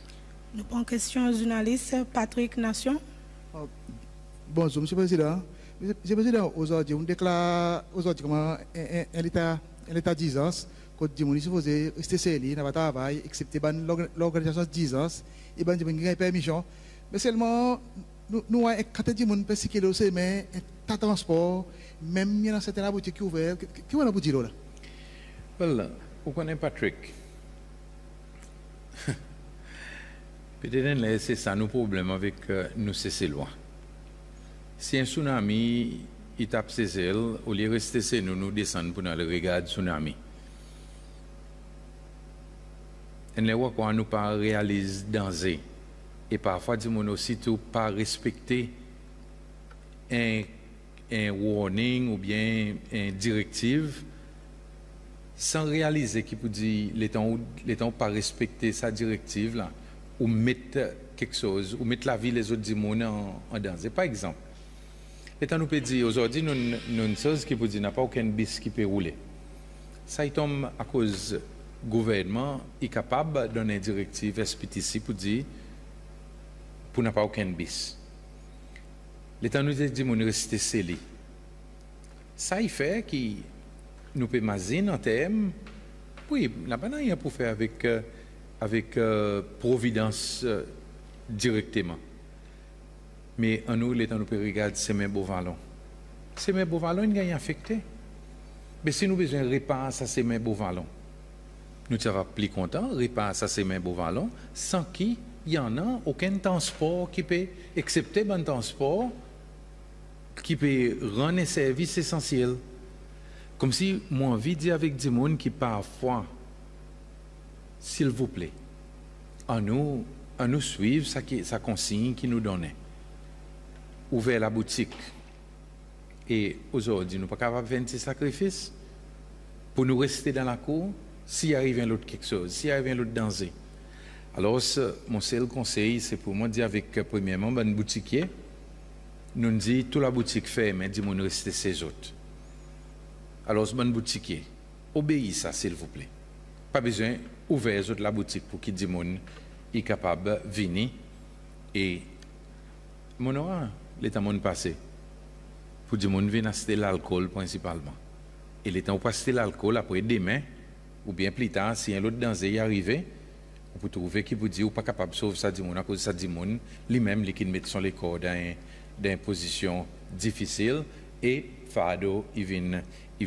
Nous prenons question journaliste Patrick Nation. Bonjour, Monsieur le Président. Monsieur le Président, aujourd'hui, on déclare aujourd'hui comment un état d'urgence, quand on est supposé rester scellé, n'a pas de travail, excepté l'organisation d'urgence, et ben on a permission. Mais seulement, nous avons quand on dit parce que c'est mais un transport, même il y a certaines boutiques qui ouvertes, qui vont la boutique là. Well, vous connaissez Patrick. Peut-être c'est ça nos problèmes avec nous c'est loin. Si un tsunami il tape ses ailes, au lieu de rester chez nous, nous descendons pour aller regarder le tsunami. Et les fois qu'on nous pas réalise danger et parfois disons aussi tout pas respecter un warning ou bien une directive sans réaliser qu'il peut dire les temps pas respecter sa directive là ou mettre quelque chose ou mettre la vie les autres dimons en danger. Par exemple, l'état nous peut dire aujourd'hui nous une chose qui peut dire n'a pas aucun bis qui peut rouler. Ça il tombe à cause gouvernement est capable de donner une directive SPTC pour dire pour n'a pas aucun bis. L'état nous dit mon rester scellé. Ça il fait qui nous peut imaginer en termes oui, n'a pas rien pour faire avec providence directement. Mais en nous, l'état nous peut regarder ces mêmes beaux vallons. Ces mêmes beaux vallons, ils sont affectés. Mais si nous avons besoin de réparer ces mêmes beaux vallons, nous serons plus contents de réparer ces mêmes beaux vallons sans qu'il y en a aucun transport qui peut, excepté un transport qui peut rendre un service essentiel. Comme si moi, envie de dire avec des gens qui parfois, s'il vous plaît, à nous suivre sa consigne qui nous donnait. Ouvrir la boutique. Et aujourd'hui, nous ne sommes pas capables de faire ces sacrifices pour nous rester dans la cour s'il arrive un autre quelque chose, s'il arrive un autre danger. Alors, mon seul conseil, c'est pour moi de dire avec, premièrement, un boutiquier, nous dit toute la boutique fait, mais dis-moi de rester ces autres. Alors, bon boutiquier, obéissez ça, s'il vous plaît. Pas besoin d'ouvrir la boutique pour qu'il dise est capable de venir et mon aura l'état monde passé pour dire mon venir acheter l'alcool principalement. Et l'état où passer l'alcool après demain ou bien plus tard si un autre danger est arrivé, on peut trouver qui vous dit ou pas capable de sauver ça dit à cause ça dit lui-même qui met son les corps dans une position difficile et fado il vient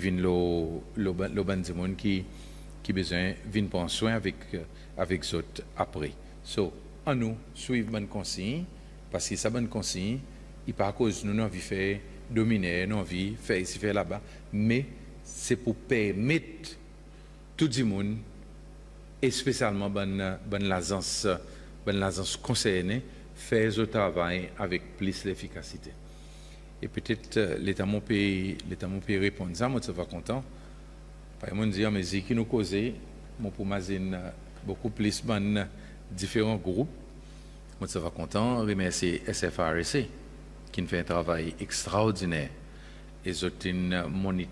le bandimon qui besoin vient prendre soin avec autres après. So, à nous suivre bonne consigne parce que ça bonne consigne, il pas à cause nous envie faire dominer, nous envie faire ici faire là-bas, mais c'est pour permettre tout le monde et spécialement bonne l'agence concernée faire ce travail avec plus d'efficacité. Et peut-être l'État mon pays répondre ça, moi je suis content. Par exemple, dire mais qui nous causait, moi pour m'azine beaucoup plus de différents groupes. Moi je suis content remercier SFRC qui fait un travail extraordinaire et ils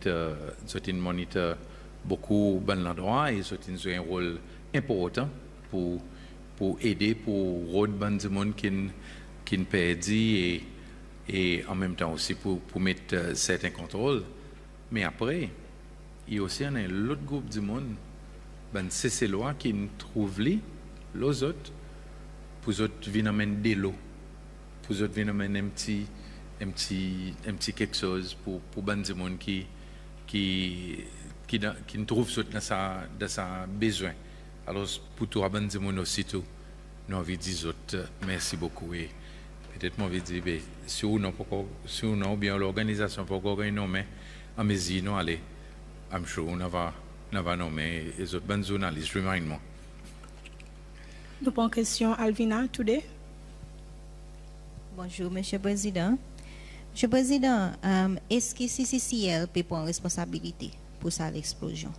moniteur beaucoup bon l'endroit et ils ont un rôle important pour aider pour rôde ban du monde qui ne perdit et en même temps aussi pour mettre certains contrôles. Mais après, il y a aussi l'autre groupe du monde, c'est lois qui nous trouvent les autres, pour les autres venir amener de l'eau, pour les autres venir amener un petit quelque chose pour du monde qui nous trouve dans sa besoin. Alors pour tout du monde aussi tout, nous avons dit autres, merci beaucoup. Et peut-être moi je dire si on a bien l'organisation pour qu'on nomme à mes nous aller I'm sure on va nommer les autres bonnes journalistes remind moi. Nous prenons question Alvina today. Bonjour Monsieur le Président. Monsieur le Président, est-ce que CCCL peut prendre responsabilité pour ça l'explosion?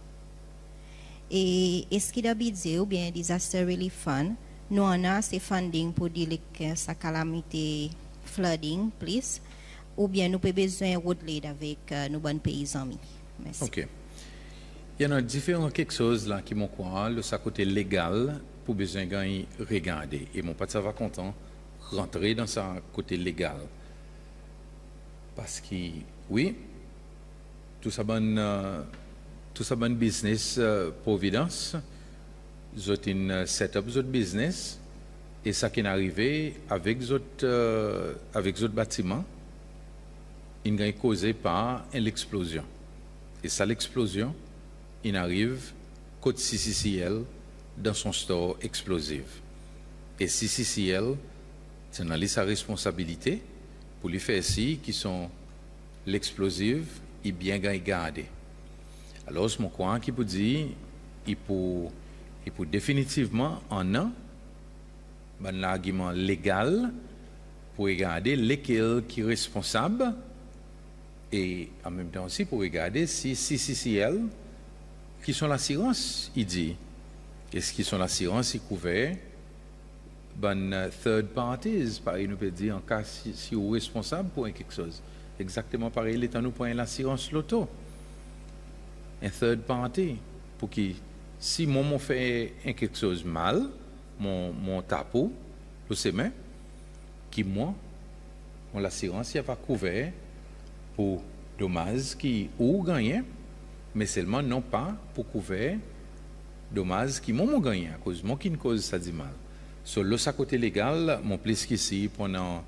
Et est-ce qu'il y a budget ou bien disaster relief fund? Nous on a ces funding pour dire que sa calamité flooding, please, ou bien nous avons besoin de l'aide avec nos bons paysans. Merci. Ok. Il y en a différents quelque chose là qui m'ont quoi, le côté légal pour besoin de regarder. Et mon père, ça va content rentrer dans sa côté légal. Parce que, oui, tout ça bon business Providence, c'est une setup de business, et ça qui est arrivé avec d'autres bâtiments, il est causé par l'explosion. Et ça, l'explosion, il arrive côté CCCL dans son store explosif. Et CCCL, c'est dans sa responsabilité pour lui faire ci qui sont l'explosif et bien gardé. Alors, c'est mon coin qui peut dire, il peut définitivement en un argument légal pour regarder lesquels qui est responsable et en même temps aussi pour regarder si CCCL qui sont l'assurance, il dit. Est-ce qu'ils sont l'assurance, ils couvrent third parties, pareil, nous peut dire en cas si vous êtes responsable pour quelque chose. Exactement pareil, l'État nous prend l'assurance loto. Un third party, pour qui, si moi fait quelque chose mal, mon tapeau, le semaine, qui moi, l'assurance, il va couvrir pour dommages qui ou gagné, mais seulement non pas pour couvrir dommages qui m'ont gagné à cause moi qui ne cause ça dit mal. Sur le côté légal, mon plus qu'ici pendant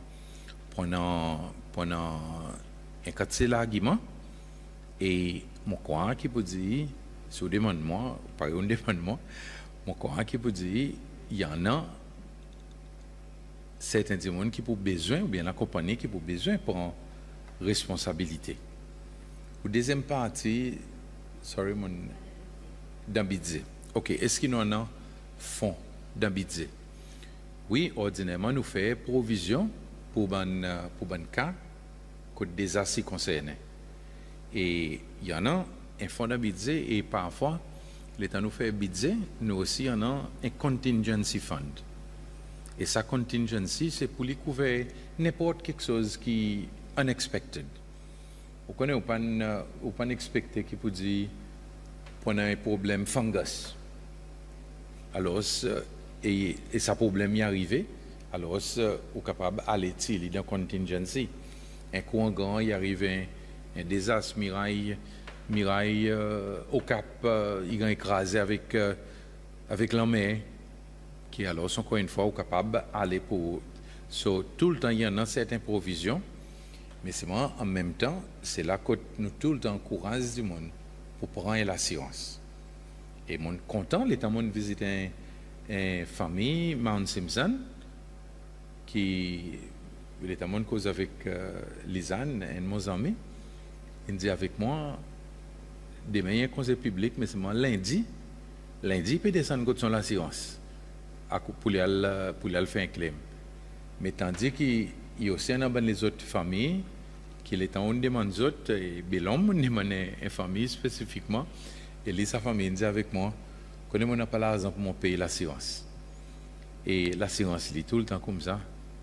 un cas de l'argument et mon coin qui peut dire sur demande-moi, par un demande-moi, mon coin qui peut dire il y en a certains gens qui ont besoin ou bien la compagnie qui a besoin pour responsabilité. Ou deuxième partie, sorry mon d'ambidze. OK, est-ce qu'il y en a fonds d'ambidze? Oui, ordinairement nous fait provision pour ban cas que des assis concernés. Et il y en a un fonds d'ambidze et parfois l'État nous fait budget, nous aussi en a un contingency fund. Et sa contingency c'est pour lui couvrir n'importe quelque chose qui unexpected. Vous connaissez ou pas expecté qui peut dire pendant un problème fungus. Alors et ça problème y arrivé, alors vous capable aller dans contingency. Un courant grand y arrive un désastre miraille au Cap il a écrasé avec la mer qui alors sont encore une fois capable aller pour tout le temps il y en a certaines provisions. Mais c'est moi, en même temps, c'est là que nous tout le temps encourage du monde pour prendre l'assurance. Et mon content, l'État monde visite une famille, Mount Simpson, qui l'État monde cause avec Lisanne, un de mes amis. Il dit avec moi, demain il y a un conseil public, mais c'est moi lundi, il peut descendre sur l'assurance pour aller faire un claim. Mais tandis qu'il y a aussi les autres familles qui les temps on demande autres et l'homme demande une famille spécifiquement et sa famille dit avec moi connais mon pas l'argent pour mon payer l'assurance et l'assurance dit tout le temps comme ça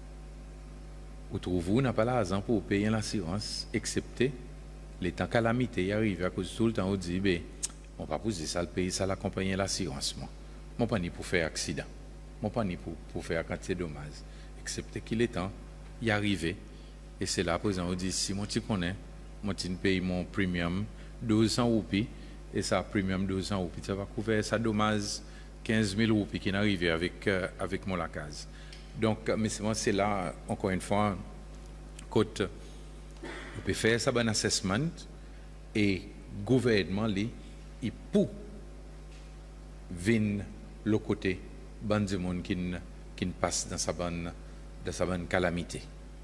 ou trouvez-vous n'a pas l'argent pour payer l'assurance excepté les temps calamité arrive à cause tout le temps on dit ben on va poser ça le pays ça l'accompagner l'assurance moi pas ni pour faire accident moi pas ni pour faire quantité de dommages excepté qu'il est temps y arriver et c'est là présent on dit si moi tu connais moi tu paye mon premium 1200 roupies et ça premium 1200 roupies ça va couvrir ça dommage 15 000 roupies qui n'arrive avec mon la case donc mais c'est là encore une fois quand on peut faire ça bon assessment et gouvernement il peut venir le côté ban du monde qui passe dans sa bonne calamité.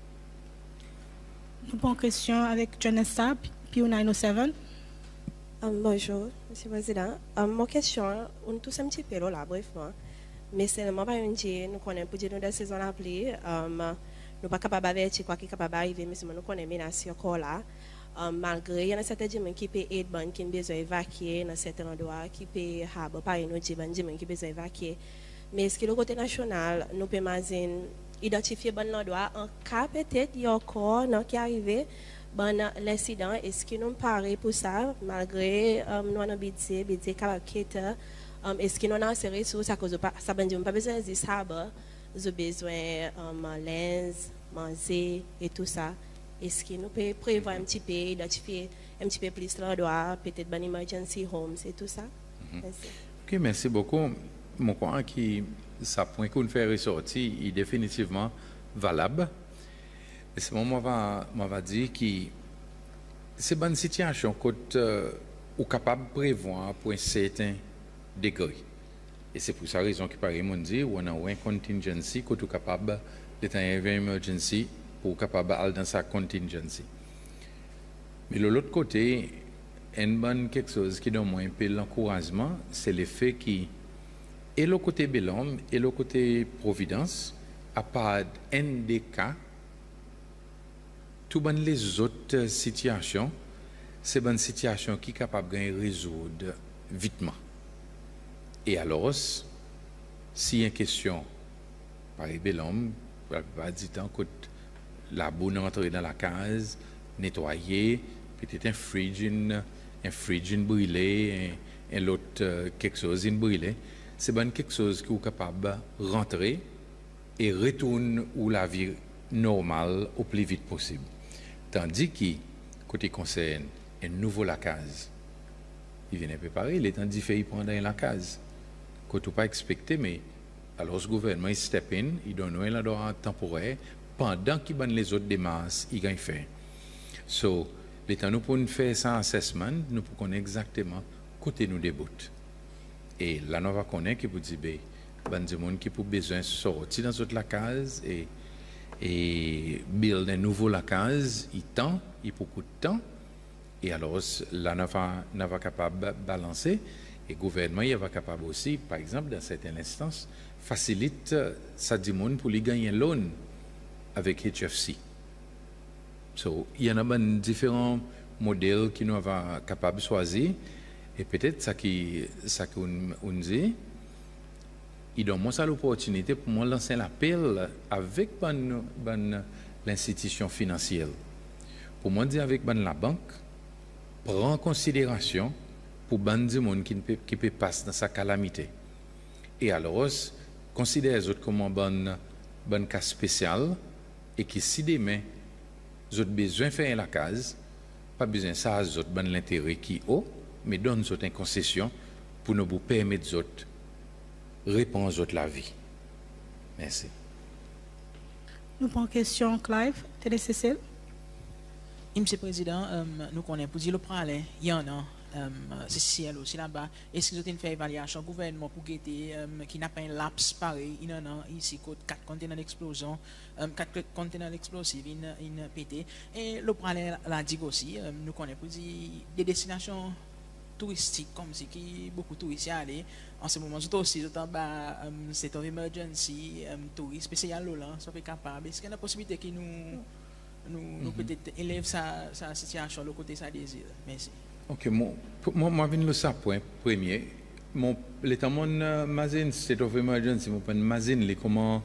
Nous avons une question avec John Estap, P907. Bonjour, Monsieur le Président. Mon question, on touche un petit peu là, brièvement, mais c'est le pas une dit, nous connaissons pour dire nous de saison appelée, nous pas capable d'avertir quoi qui est capable d'arriver, mais nous connaissons menace encore là. Malgré il y a certains gens qui peuvent aider ban qui besoin évacuer dans certains endroits qui peuvent harbor par une autre ban qui besoin évacuer. Mais est-ce que le côté national nous permet identifier bon endroit en cas peut-être il y a encore qui arrivé bon l'incident est-ce que nous paraît pour ça malgré nous avons budget capable quitter Est-ce qu'il y a assez de ressources à cause de ça? On pas besoin de sabre, j'ai besoin de lens, manger et tout ça. Est-ce qu'il nous peut prévoir un petit peu, identifier un petit peu plus l'endroit, peut-être une emergency homes et tout ça? Merci. Ok, merci beaucoup. Mon point qui ça point qu'on fait ressortir est définitivement valable. Et c'est moi va dire que c'est une situation que ou capable de prévoir pour un certain degré. Et c'est pour ça raison que par exemple dit on a un contingency que tu capable d'être une emergency pour capable aller dans sa contingency. Mais de l'autre côté, quelque chose qui donne un peu l'encouragement, c'est le fait que et le côté Bellum et le côté Providence, à part un des cas, toutes les autres situations, c'est une situation qui est capable de résoudre vitement. Et alors, s'il y a une question, par Bellum, pas du temps que la bonne entrée dans la case, nettoyer, peut-être un fridge brûlé, un autre quelque chose brûlé, c'est bien quelque chose qui est capable de rentrer et retourner où la vie normale au plus vite possible. Tandis que, côté concerne un nouveau la case, il vient préparer, il est en différé prendre la case. Que tu pas expecté, mais alors le gouvernement il step in, il donne un endroit temporaire pendant qu'il ban les autres démarches, il gagne fait. So, l'état nous pour faire ça assessment, nous pour connaître exactement côté nous débute. Et là nous va connaître qui vous dit ben du monde qui pour besoin sortir dans toute la case et build un nouveau la case, il tend, il beaucoup de temps. Et alors là nous va capable balancer et le gouvernement il va capable aussi par exemple dans certaines instances facilite ça du monde pour lui gagner un loan avec HFC. So, il y en a différents modèles qui nous va capable de choisir et peut-être ça qu'on dit il donne moi ça l'opportunité pour moi lancer l'appel avec l'institution financière pour moi dire avec la banque prend en considération pour du monde qui peut passer dans sa calamité et alors considère les autres comme un bon cas spécial et qui si demain vous avez besoin de faire la case pas besoin de ça vous avez l'intérêt qui est haut mais donne vous une concession pour nous permettre de répondre à la vie. Merci. Nous prenons question Clive, TDCCL. Monsieur le Président, nous connaissons pour dire le problème, il y en a, c'est ciel aussi là-bas. Est-ce que vous avez fait une évaluation gouvernement pour guetter qui n'a pas un laps pareil, il y en a ici 4 conteneurs d'explosion, 4 conteneurs explosifs, in pété. Et le problème l'a dit aussi, nous connaissons pour dire des destinations touristiques comme si qui beaucoup de touristes y aller en ce moment surtout aussi c'est un emergency touriste spécial là ça fait capable est-ce qu'il y a une possibilité que nous peut-être élève sa situation le côté ça désir merci. OK moi viens le ça point premier l'état mon mazine state of emergency mon mazine les comment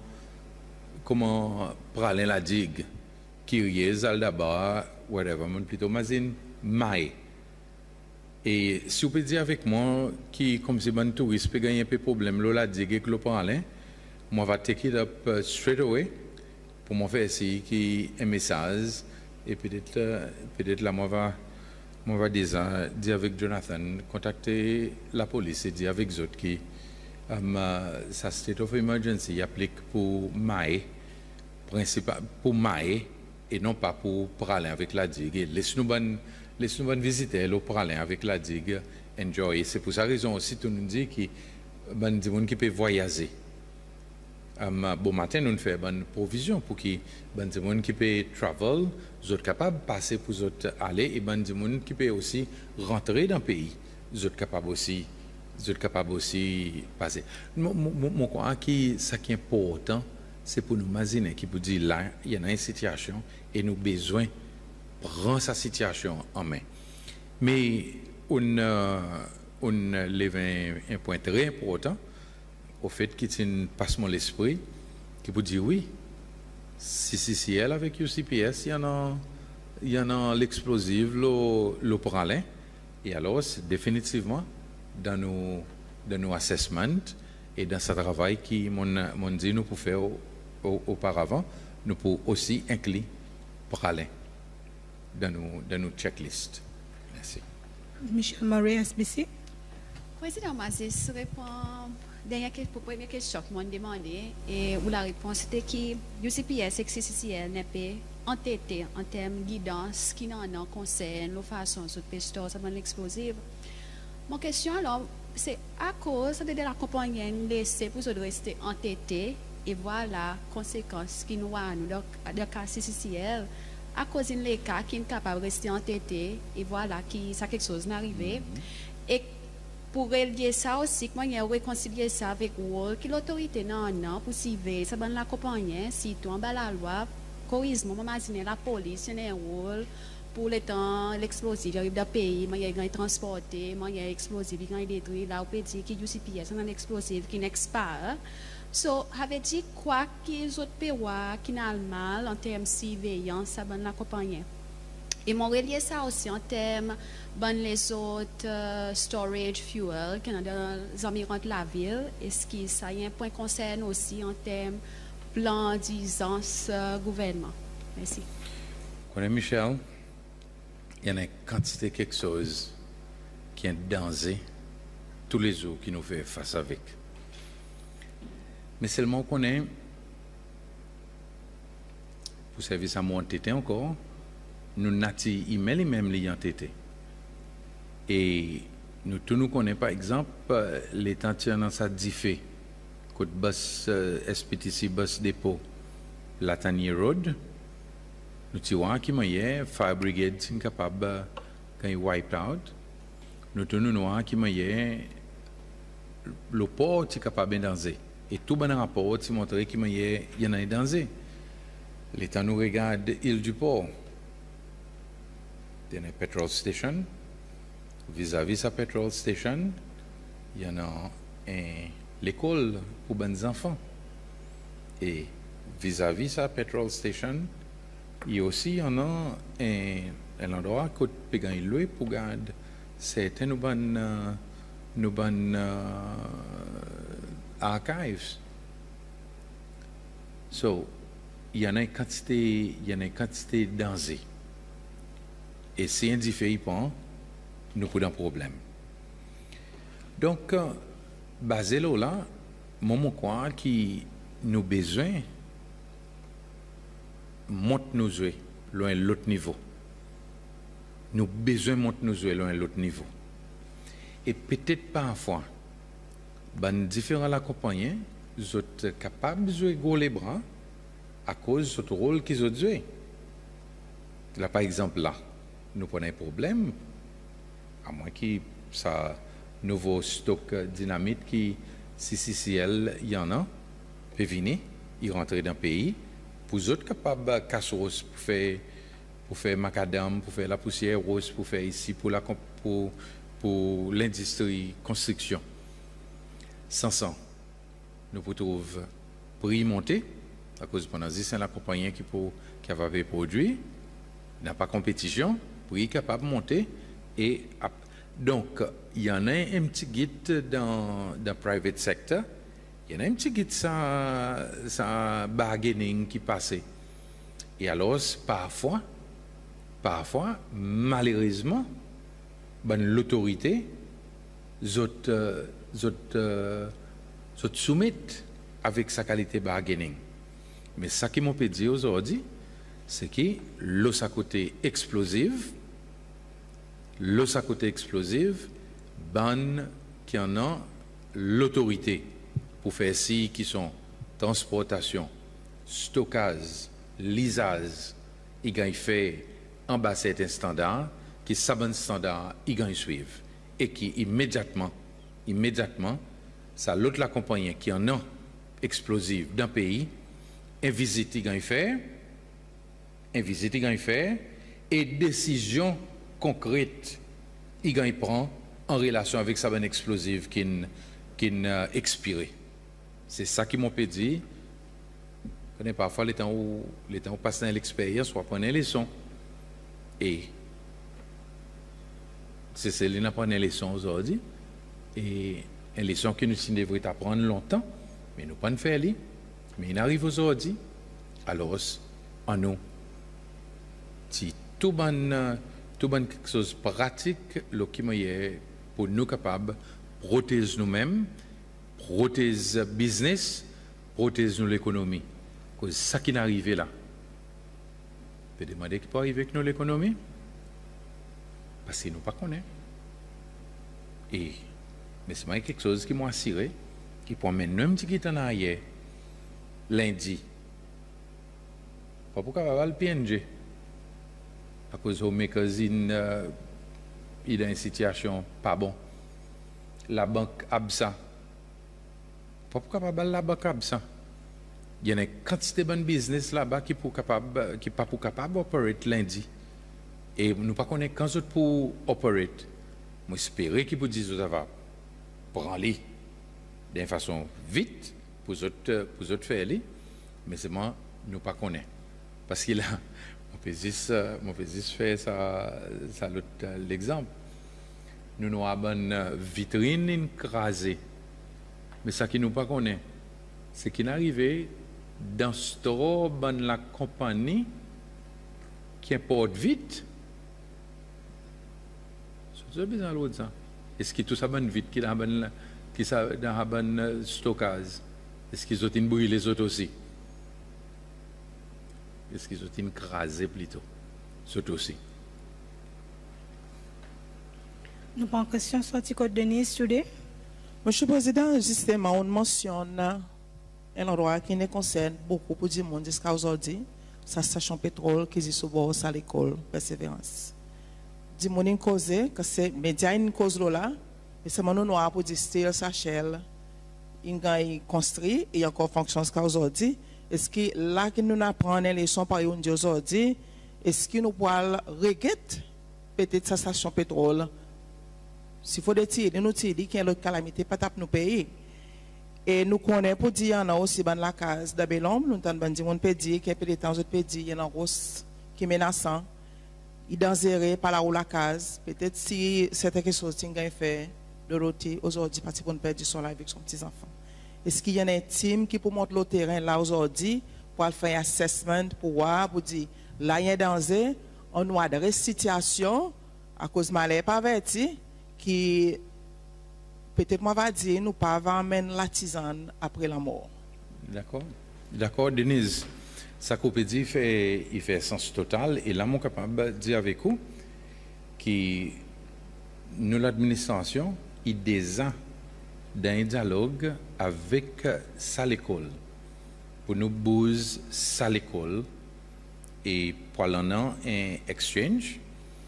prendre la digue qui Zaldaba whatever mon plutôt mazine mai. Et si vous pouvez dire avec moi, qui comme si un touriste peut gagner un peu de problème, là, digue que le parle, moi va take it up straight away pour moi faire ici un message et peut-être là moi va dire avec Jonathan contacter la police et dire avec les autres qui sa state of emergency applique pour mai principal pour mai et non pas pour parler avec la digue. Laisse-nous visiter le parler avec la digue, enjoy. C'est pour ça raison aussi tout nous dit que des gens qui peuvent voyager. Bon matin nous faisons une provision pour que des gens qui peuvent travel, sont capables de passer pour aller et des gens qui peuvent aussi rentrer dans le pays, sont capables aussi passer. Mon crois que ce qui est important, c'est pour nous imaginer qui vous dit là il y a une situation et nous besoin prend sa situation en main. Mais on lève un point très important au fait qu'il y a un passement l'esprit qui vous dit oui, CCCL avec UCPS, il y en a l'explosif, le pralin, et alors définitivement dans de nos assessments et dans ce travail qui m'ont dit nous pour faire auparavant, nous pouvons aussi inclure pour aller dans nos checklists. Merci. Michel Murray, SBC. Président Mazis répond pour première question que m'ont demandé et où la réponse était que UCPS et CCCL n'est pas entêté en termes de guidance qui n'en a concerne la façon de pêcher ça va l'explosive. Mon question alors c'est à cause de la compagnie laissée pour rester entêté et voilà conséquences qui nous a dans le cas CCCL à cause de les cas qui sont capables de rester entêté et voilà qui ça quelque chose n'arrive et pour relier ça aussi, comment il y a réconcilier ça avec le rôle que l'autorité n'a pour suivre ça la compagnie si tu en bas la loi corrisme imaginer la police il y a un rôle pour le temps l'explosif arrive dans le pays il y a transporté il y a explosif il y a détruit là on peut dire que UCPS c'est un explosif qui n'expire so avait dit quoi qu'ils autres pays qui n'a mal en termes de surveillance ça la compagnie et mon relier ça aussi en termes les autres storage fuel qui sont dans les environs de la ville est-ce que ça y a un point concerne aussi en termes plan d'aisance gouvernement. Merci. Michel, il y a une quantité de quelque chose qui est danger tous les jours qui nous fait face avec. Mais seulement qu'on est pour service à mon tété encore, nous n'avons email même les entêtés. Et nous tous nous connaissons par exemple les tentiers dans sa diffé. Côte bus SPTC bus dépôt Latanier Road nous tirons qui moyen fire brigade sont capable quand ils wipe out nous tenons nous qui moyen le port est capable de danser et tout bon rapport qui montre qui moyen il y en a danger l'état nous regarde île du port il y a une petrol station vis-à-vis sa petrol station il y en a l'école pour les enfants. Et vis-à-vis sa petrol station, il y a aussi un endroit que peut gagner pour garder certains nous archives. So, il y en a une quantité de danger. Et si indifférent, nous avons un problème. Donc, basé là, mon quoi qui nous besoin monte nous jouer loin l'autre niveau. Nous besoin monte nous jouer loin l'autre niveau. Et peut-être parfois, ben différents la compagnie, ils sont capables de jouer gros les bras à cause de ce rôle qu'ils ont joué. Là par exemple là, nous prenons un problème, à moins que ça nouveau stock dynamite qui CCCL il y en a peut venir il rentrer dans le pays pour les autres capables casseroles pour faire macadam pour faire la poussière rose pour faire ici pour l'industrie construction sans ça nous pouvons trouver prix monter à cause pendant 10 ans la compagnie qui avait produit n'a pas compétition prix capable de monter et donc, il y en a un petit guide dans le private sector, il y en a un petit guide sans bargaining qui passait. Et alors, parfois, malheureusement, ben, l'autorité soumet avec sa qualité bargaining. Mais ça qui m'a dit aujourd'hui, c'est que l'eau à côté explosive, l'eau à côté explosive, ban qui en a l'autorité pour faire ci qui sont transportation, stockage, lisage, il gagne fait en bas certains standards, qui savent standard, il gagne suivre et qui immédiatement, ça l'autre la compagnie qui en a explosive d'un pays, un visite il gagne faire, et décision concrète il gagne prend en relation avec sa bonne explosive qui expiré. C'est ça qui m'a dit. Parfois, les temps où passe dans l'expérience, on prend les leçons. Et c'est celle qui prend les leçons aujourd'hui. Et une leçon que nous devrions apprendre longtemps, mais nous pas faire les. Mais il arrive aujourd'hui, alors en nous, si tout bon quelque chose de pratique, le qui est pour nous capables protéger nous-mêmes, protéger le business, protéger l'économie. C'est ça qui est arrivé là. Vous pouvez demander qui peut arriver avec nous l'économie? Parce que nous ne connaissons pas. Mais c'est quelque chose qui m'a assuré, qui peut mener un petit peu en arrière, lundi. Pas pour avoir le PNG. À cause de magazine, il a une situation pas bon. La banque Absa. Pas pour avoir la banque Absa. Il y a une quantité de bon business là-bas qui n'est pas pour capable d'opérer lundi. Et nous ne connaissons pas quand autres pour opérer. J'espère qu'ils vous disent que va prendre d'une façon vite pour autres faire. Mais c'est moi, nous ne connaissons pas. Parce que là, on peut juste faire ça l'exemple. Nous avons une vitrine écrasée. Mais ça qui nous pas connaît, c'est qu'il est arrivé dans store la compagnie qui importe vite. C'est bizarre l'autre ça. Est-ce que tout ça bonne vite qui ça dans bon stockage? Est-ce qu'ils ont brûlé les autres aussi? Est-ce qu'ils ont écrasé plutôt? C'est aussi. Nous avons une question sur le code Denise today. Monsieur le Président, justement, on mentionne un endroit qui nous concerne beaucoup pour du monde jusqu'à aujourd'hui, sa station pétrole qui est sur bord à l'école Persévérance. Du monde cause que c'est média une cause là, mais c'est mon noir pour dire style Sachel, il a construit et encore fonctionne jusqu'à aujourd'hui. Est-ce que là que nous apprenons les leçons par aujourd'hui, est-ce que nous pouvons regretter peut-être sa station pétrole? S'il faut tirer, nous tirer qu'il y a une calamité, pas tape nous payer. Et nous connaissons pour dire qu'il y a aussi dans la case de Bellom, nous avons dit qu'on peut dire qu'il y a des temps, peut dire qu'il y a un rose qui est menaçant, il est dangereux par là où la case. Peut-être si c'était quelque chose qui a fait de roter aujourd'hui, parce qu'on perd du son avec son petit enfant. Est-ce qu'il y a un team qui peut monter le terrain là aujourd'hui pour faire un assessment pour voir, pour dire là il y a un danger, on a des situations à cause de malheur pas averti qui peut-être moi va dire nous pas amener la tisane après la mort. D'accord. D'accord, Denise. Ça qu'on peut dire il fait sens total et là je suis capable de dire avec vous que nous l'administration il déjà dans un dialogue avec ça l'école pour nous bouger ça l'école et pour l'an un exchange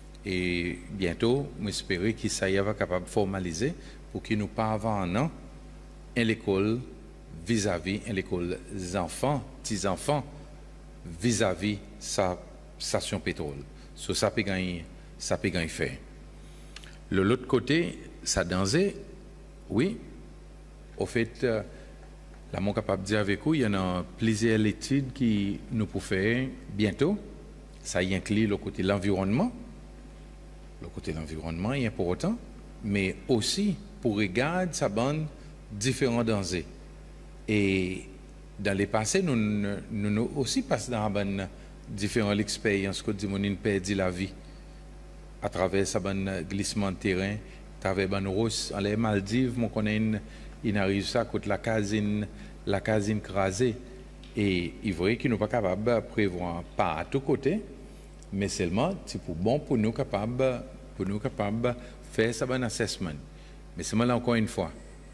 et bientôt j'espère que ça y va capable de formaliser pour que nous pas avant un an à l'école vis-à-vis à l'école des enfants petits enfants vis-à-vis sa station pétrole. So, ça peut gagner fait. L'autre côté ça danger oui. Au fait, là, je suis capable de dire avec vous, il y en a plusieurs études qui nous pouvons faire bientôt. Ça inclut le côté de l'environnement. Le côté de l'environnement est important, mais aussi pour regarder ça bonne différents dangers. Et dans les passés, nous aussi passé dans différentes expériences que nous avons perdu la vie à travers ça bon glissement de terrain. Avec Banros, les Maldives, on connaît il arrive ça contre la casine crasée. Et il voit qu'il n'est pas capable de prévoir pas à tous côtés, mais seulement c'est pour nous capable de faire ça bon assessment. Mais c'est là encore une fois.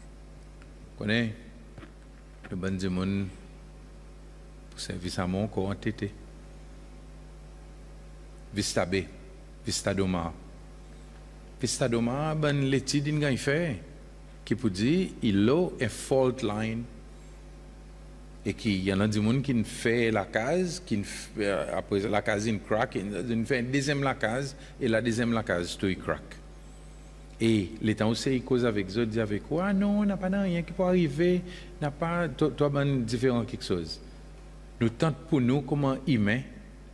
On connaît le bon du monde pour service à mon corps entêté. Vistabé, Vistadoma. Vistadoma, ben l'étude qu'il fait, qui peut dire il a une fault line et qu'il y en a du monde qui fait la case, après la case il crack, il fait une deuxième la case et la deuxième la case tout il crack. Et les temps aussi il cause avec eux, dit avec quoi non, on n'a pas rien qui peut arriver, n'a pas toi ben différent quelque chose. Nous tentons pour nous comment humain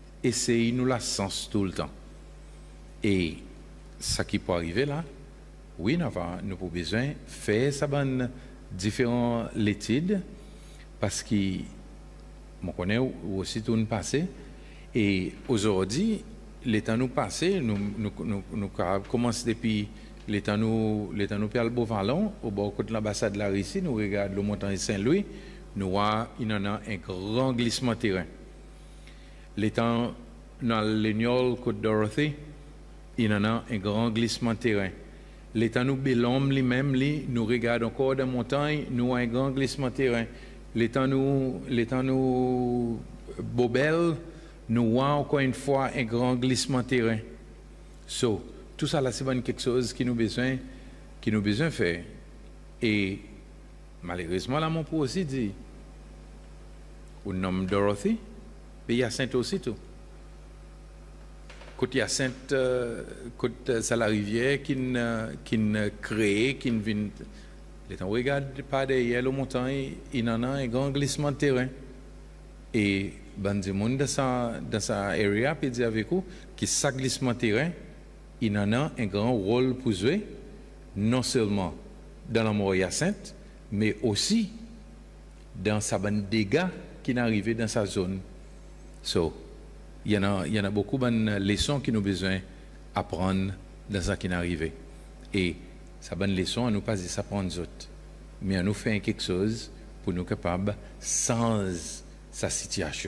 essayer nous la sens tout le temps. Et ça qui peut arriver là, oui, nous avons besoin de faire ça différentes études parce que je connais aussi tout le passé et aujourd'hui, les temps nous passés, nous commençons depuis les temps nous perdons le beau vallon au bord de l'ambassade de la Russie, nous regardons le montagne Saint-Louis, nous voyons il y en a un grand glissement de terrain. Les temps dans l'Ignol Côte Dorothy, il y en a un grand glissement de terrain. Les temps nous Bélom lui-même, nous regardons encore dans la montagne, nous avons un grand glissement de terrain. Les temps nous Bobel, nous voyons encore une fois un grand glissement de terrain. So, tout ça là, c'est quelque chose qui nous besoin de faire. Et malheureusement, là, mon pour aussi dit, au nom de Dorothy, mais il y a Saint aussi tout. Quand il y a Saint, quand c'est la rivière qui crée, qui vient. Les temps, regarde pas derrière la montagne, il y en a un grand glissement de terrain. Et ben du monde dans sa area peut dire avec vous que ce glissement de terrain, il en a un grand rôle pour jouer, non seulement dans la mort Hyacinthe, mais aussi dans sa bande dégâts qui n'arrivent dans sa zone. So, il y en a beaucoup de leçons qui nous besoin apprendre dans ce qui est arrivé. Et sa bonne leçon, à nous pas s'apprendre autres, mais à nous faire quelque chose pour nous capables sans sa situation.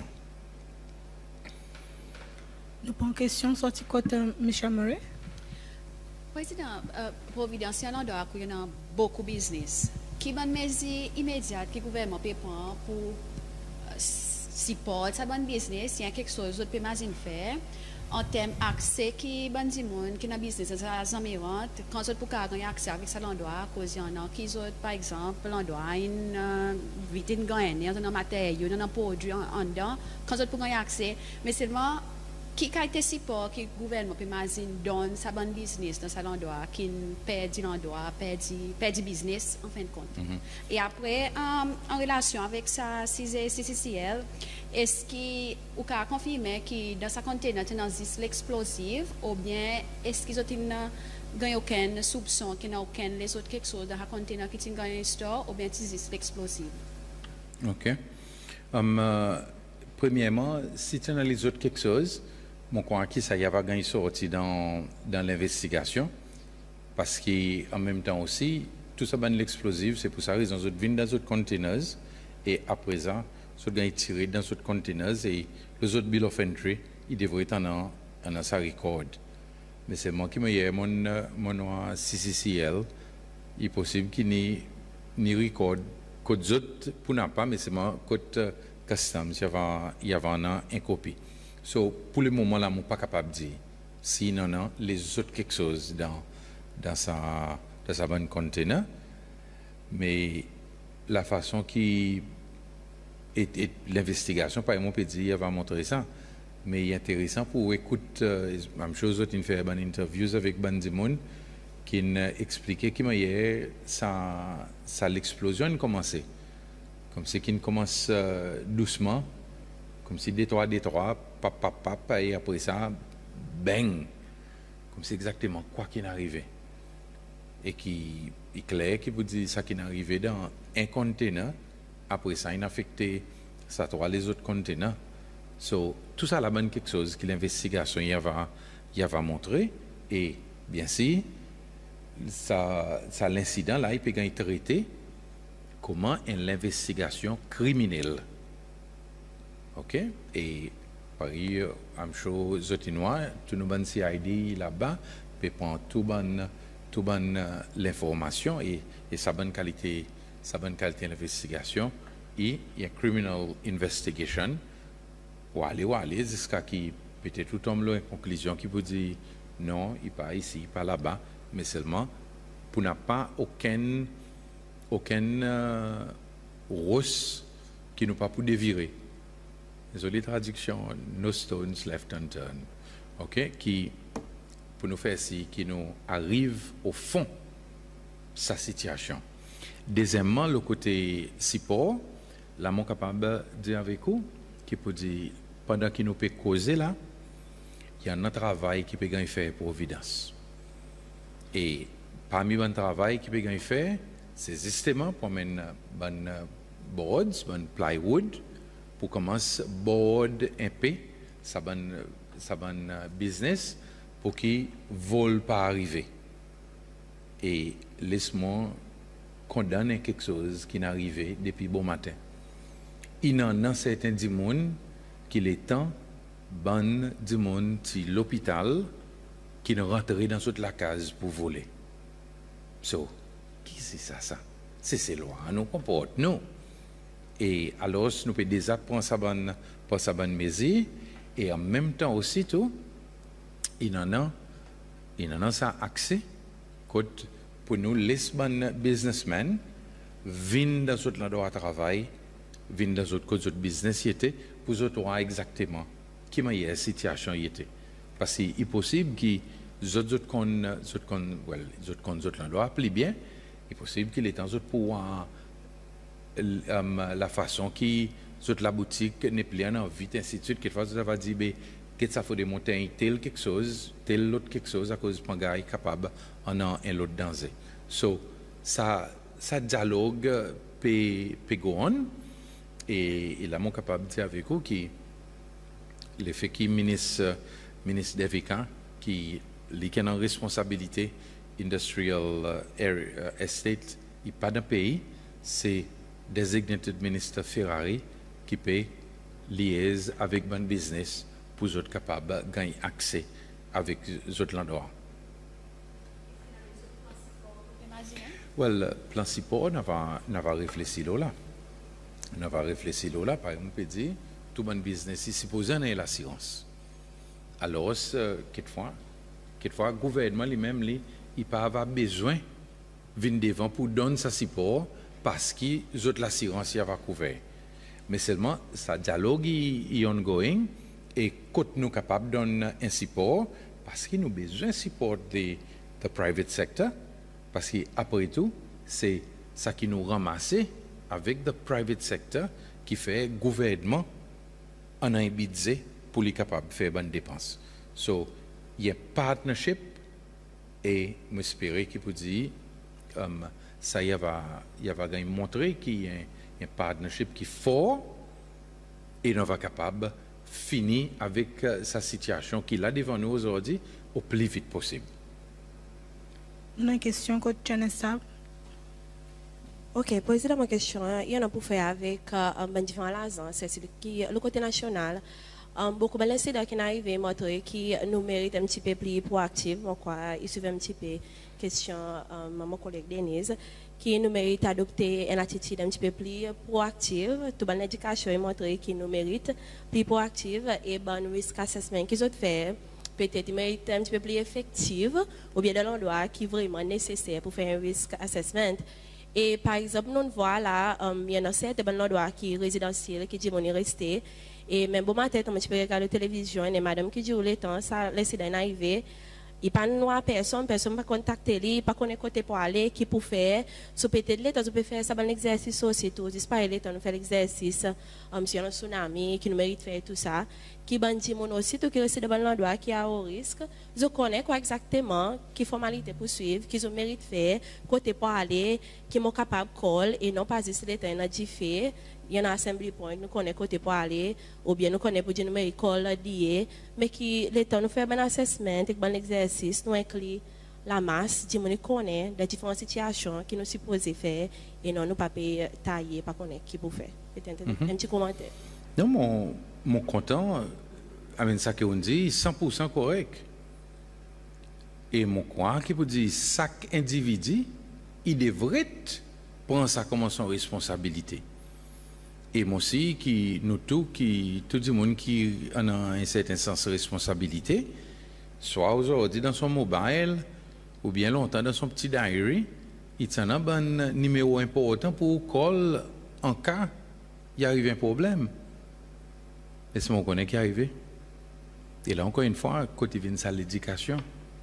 Nous prenons une question sortie côté Michel Murray. Président, Providence, il y a beaucoup de business. Qui est une mesure immédiate que le gouvernement peut prendre pour supporter ce business? Il y a quelque chose d'autre que peut faire en termes d'accès qui est bon monde qui est dans business dans environs quand vous pouvez avoir accès avec cet endroit cause il y en a qui ont par exemple l'endroit une vitrine gagnée dans matériaux dans produits en dedans quand vous pouvez avoir accès mais seulement qui a été support que le gouvernement peut donner sa bonne business dans cet endroit qui perd l'endroit perd business en fin de compte et après en relation avec sa CCCL est-ce qu'il a confirmé que dans sa conteneur existe l'explosif ou bien est-ce qu'ils ont aucun soupçon qu'il n'y a aucun les autres quelque chose dans la conteneur qui est un store ou bien existe l'explosif? Ok. Premièrement, si tu analyses autre quelque chose, mon crois que ça y va gagner sorti dans l'investigation parce qu'en même temps aussi tout ça ban l'explosif c'est pour ça raison autres viennent dans d'autres containers et après ça sont gagné tiré dans d'autres containers et les autres bill of entry ils devraient être en sa record mais c'est moi qui me y mon CCCL il est possible qu'il ni record code autres pour n'a pas mais c'est moi code custom il y avait un copie. So, pour le moment, là, je ne suis pas capable de dire s'il y en a les autres quelque chose dans sa bonne conteneur. Mais la façon qui est l'investigation, par exemple, on peut dire, elle va montrer ça. Mais il est intéressant pour écouter, même chose, il fait une interview avec Bandimoun qui expliquait comment l'explosion a commencé. Comme c'est qu'il commence doucement, comme si détroit, pap, et après ça, bang, comme c'est exactement quoi qui est arrivé. Et qui est clair, qui vous dit ça qui est arrivé dans un conteneur, après ça, il a affecté ça les autres conteneurs. So, tout ça, la bonne quelque chose que l'investigation y va montrer, et bien sûr, ça l'incident là, il peut être traité comment l'investigation criminelle. OK? Et Paris, I'm sure, Zotinois, tout le monde CID là-bas, peut prendre tout l'information et sa bonne qualité d'investigation. Et il y a criminal investigation pour aller jusqu'à qui peut-être tout tombe là une conclusion qui vous dit non, il pas ici, pas là-bas, mais seulement pour n'a pas aucun rose qui nous pas pour dévirer. Désolé traduction, no stones left unturned. OK, qui pour nous faire ci, qui nous arrive au fond de sa situation. Deuxièmement, le côté support, là, je suis capable de dire avec vous, qui peut dire, pendant qu'il nous peut causer là, il y a un travail qui peut faire Providence. Et Parmi le travail qui peut gagner fait, c'est justement pour mettre bon boards, bon plywood, pour commencer board un peu, ça bon business, pour qu'ils ne volent pas arriver. Et laisse-moi condamner quelque chose qui n'est arrivé depuis bon matin. Il y en a certains du monde qui est temps, ban du monde de l'hôpital, qui ne rentrent dans toute la case pour voler. So, qui c'est ça? C'est ces lois, nous comporte, nous. Et alors, nous pouvons déjà prendre sa bonne mesure, et en même temps aussi, tout, il en a ça accès, pour nous, les businessmen, viennent dans notre endroit de travail, viennent dans notre business, pour nous voir exactement qui est la situation. Parce qu'il est possible que les autres endroits plus bien, il est possible qu'il est en autre pour la façon qui la boutique n'est plus en vite, ainsi de suite, quelquefois, ça va dire, que ça faut démonter tel quelque chose, tel autre quelque chose, à cause de Pangaï capable en un l'autre danger. So, ça dialogue peut go on, et là, mon capable de dire avec vous que le fait que le ministre Devika, qui a une responsabilité industrial estate, il pas d'un pays, c'est designated minister Ferrari qui peut liaise avec un business pour être capable de gagner accès avec les autres endroits. Le plan support, on va réfléchir là. On va réfléchir là, par exemple, on peut dire, tout bon business ici, supposé en l'assurance. Alors, quelquefois, le gouvernement lui-même, il n'a pas besoin de venir devant pour donner sa support parce que l'assurance va couvrir. Mais seulement, ça dialogue est ongoing et quand nous sommes capables de donner un support, parce que nous avons besoin de support de private sector, parce qu'après tout, c'est ça qui nous ramasse avec le private sector qui fait gouvernement en un budget pour les capables de faire bonnes dépenses. So, il y a un partnership et j'espère qu'il peut dire ça y va montrer qu'il y a un partnership qui est fort et on va capable finir avec sa situation qu'il a devant nous aujourd'hui au plus vite possible. Une question que tu as. Ok, poser ma question, il y en a pour faire avec différents agents, c'est le côté national. Beaucoup d'incidents qui arrivent montrent qui nous méritent un petit peu plus proactifs. Il suffit un petit peu question mon collègue Denise qui nous mérite d'adopter une attitude un petit peu plus proactive. Toute l'éducation montre qui nous mérite plus proactive et bon risk assessment qu'ils ont fait. Peut-être mérite un petit peu plus effective ou bien de l'endroit qui est vraiment nécessaire pour faire un risk assessment. Et par exemple, nous voyons là, il y a certains endroits qui sont résidentiels, qui disent qu'on est resté. Et même bon matin, quand je peux regarder la télévision, et madame qui dit où le temps, ça l'incident est arrivé. Il n'y a pas de personne ne peut contacter lui, pas connaître côté pour aller, qui peut faire. So peut-être l'état, on peut faire ça dans l'exercice aussi, tout. Disparaître l'état, nous faire l'exercice, si on a un tsunami, qui nous mérite faire tout ça. Qui bandit mon aussi, tout qui reste dans l'endroit qui a au risque. Je connais quoi exactement, qui formalité pour suivre, qui ont mérite faire, côté pour aller, qui sont capables de call, et non pas juste l'état, il a dit fait. Il y a un assembly point, nous connaissons côté pour aller, ou bien nous connaissons pour dire nous école d'hier, mais qui l'état nous fait un assessment, un exercice, nous inclut la masse, nous connaissons les différentes situations qui nous supposons faire, et non nous pas tailler, pas connaître qui peut faire. Un petit commentaire. Non, mon content, avec ça qu'on dit, 100% correct. Et mon crois qu'il peut dire chaque individu, il devrait prendre ça comme son responsabilité. Et moi aussi, tout le monde qui a un certain sens de responsabilité, soit aujourd'hui dans son mobile, ou bien longtemps dans son petit diary, il tient un numéro important pour call en cas il arrive un problème. Et c'est mon connaît qui est arrivé. Et là, encore une fois, quand il vient de l'éducation,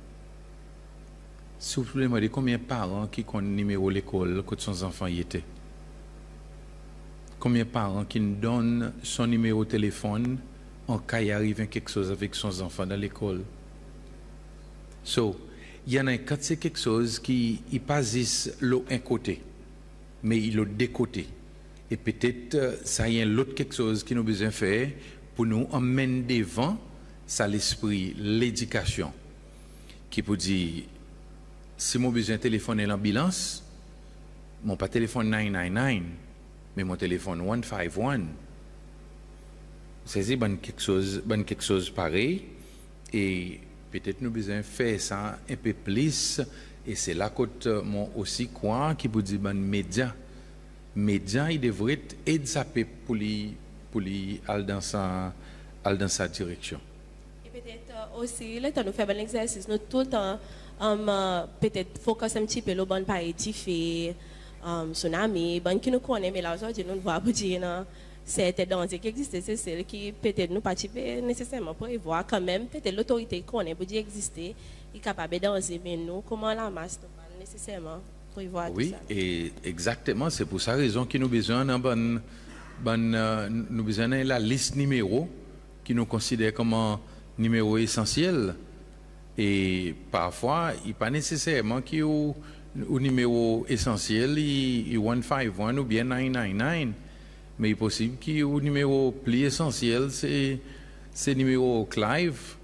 si vous voulez me dire combien de parents qui ont un numéro de l'école quand son enfant y était? Combien de parents qui nous donnent son numéro de téléphone en cas il arrive quelque chose avec son enfant dans l'école? So, il y en a quand c'est quelque chose qui passe un côté, mais il l'autre des côtés. Et peut-être ça y a l'autre quelque chose qui nous besoin faire pour nous emmener devant ça l'esprit, l'éducation, qui peut dire si mon besoin de téléphoner l'ambulance, mon pas téléphone 999, mais mon téléphone 151. C'est quelque chose pareil et peut-être nous besoin faire ça un peu plus et c'est là que moi aussi quoi qui peut dire ben média il devrait aider ça pour aller dans sa direction. Et peut-être aussi là nous faire un exercice nous tout le temps peut-être focus un petit peu le bon par étifier tsunami bon qui nous connaît mais là aujourd'hui nous voit pour dire certains dangers qui existent, c'est celles qui peut-être nous participer nécessairement pour y voir quand même, peut-être l'autorité qu'on est pour dire exister, est capable de danger, mais nous, comment la masse, nous nécessairement pour y voir tout ça. Oui, et exactement, c'est pour ça raison que nous besoin nous besoin de la liste numéro qui nous considère comme un numéro essentiel. Et parfois, il n'est pas nécessairement qu'il y ait un numéro essentiel, il 151 ou bien 999. Mais il est possible qu'il y ait un numéro plus essentiel, c'est le numéro Clive,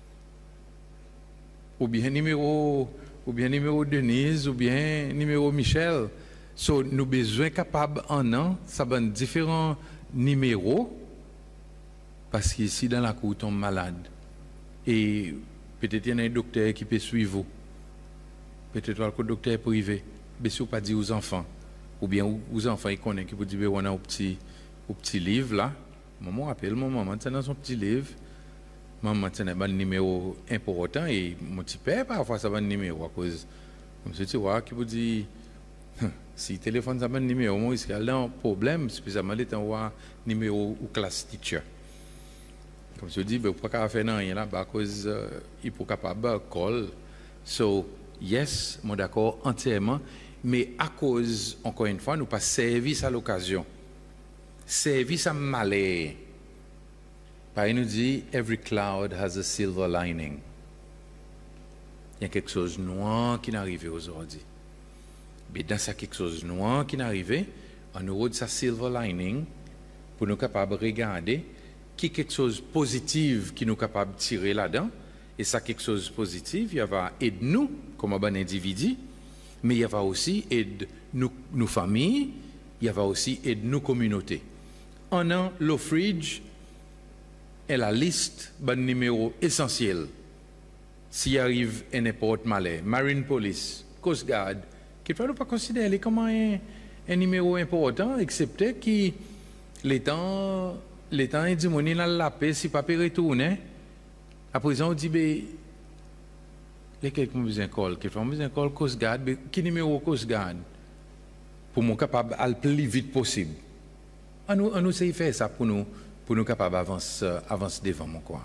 ou bien numéro Denise, ou bien numéro Michel. So, nous avons besoin capables en an, ça va différents numéros, parce qu'ici dans la cour, on tombe malade. Et peut-être il y a un docteur qui peut suivre vous. Peut-être un docteur privé, mais si vous ne pas dire aux enfants. Ou bien aux enfants, ils connaissent qui vous disent on a un petit livre là. Maman appelle mon maman, c'est dans son petit livre. Maman, c'est un numéro important et mon petit père, parfois, ça va un numéro à cause. Comme ça, tu vois, qui vous dit si le téléphone, ça va un numéro, moi, il y a un problème, spécialement, il y a un numéro ou classe teacher. Comme je dis, pourquoi qu'on fait rien là, à cause il faut capable de call. So, yes, moi d'accord entièrement. Mais à cause, encore une fois, nous pas service à l'occasion. Service à malheur. Il nous dit, every cloud has a silver lining. Il y a quelque chose de noir qui est arrivé aujourd'hui. Mais dans ça quelque chose de noir qui est arrivé, on aura de sa silver lining pour nous capables de regarder qui est quelque chose de positif qui nous capable de tirer là-dedans. Et ça, quelque chose de positif, il va aider nous, comme un individu, mais il va aussi aider nos familles, il va aussi aider nos communautés. En an, l'Ofridge est la liste de numéros essentiels. S'il arrive un n'importe malheur, Marine Police, Coast Guard, qui ne peut pas considérer comme un numéro important, excepté que l'État est dit qu'on a la paix, si pas retourner. À présent, on dit, quelqu'un a besoin de call, quelqu'un a besoin de call Coast Guard, qui numéro Coast Guard? Pour nous capable aller le plus vite possible. On nous essaie de faire ça pour nous capables d'avancer devant mon quoi.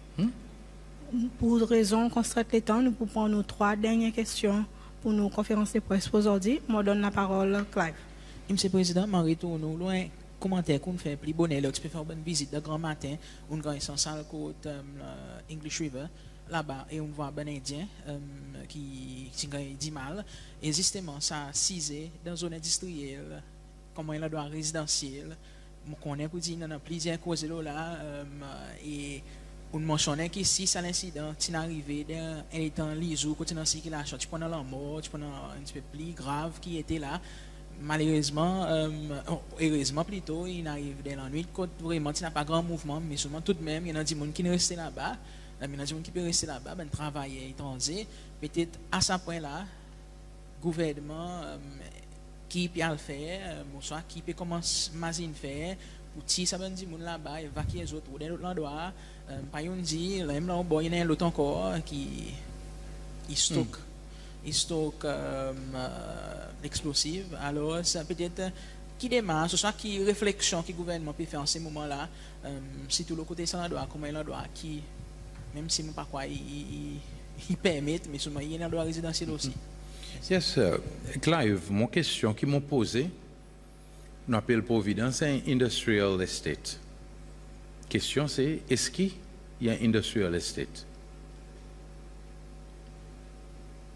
Pour raison qu'on traite le temps, nous pouvons prendre nos 3 dernières questions pour nos conférences de presse aujourd'hui. Je donne la parole à Clive. Monsieur le Président, je retourne loin. Commentaire qu'on fait plus bonnet, là, tu peux faire une visite de grand matin, on gagne son salle côté English River, là-bas, et on voit un Indien qui gagne 10 mal. Et justement, ça cisé dans une zone industrielle, comme il doit résidentielle. On connaît pour dire qu'il y a plusieurs causes là, et on mentionne que si ça l'incident, tu es arrivé dans un temps lisou, quand tu es dans circulation, tu prends la mort, tu prends un petit peu plus grave qui était là. Malheureusement, heureusement plutôt, il arrive dans la nuit, quand vraiment il n'y a pas grand mouvement, mais seulement tout de même, il y a des gens qui ne restent là-bas, il y a des gens qui peuvent rester là-bas, travailler étranger. Peut-être à ce point-là, le gouvernement qui peut le faire, soit qui peut commencer à faire, pour si ça veut dire que là-bas, évacuer les autres, ou dans l'autre endroit, par exemple, il y a l'autre encore qui stocke. Il stocke l'explosif. Alors, ça peut-être qui démarre, ce soit qui réflexion que le gouvernement peut faire en ce moment-là, si tout le côté ça doit, comment il doit, qui, même si je ne sais pas quoi, il permet, mais seulement il y a un droit résidentiel aussi. Yes, Clive, mon question qui m'ont posée, on appelle Providence un industrial estate. Question c'est, est-ce qu'il y a un industrial estate?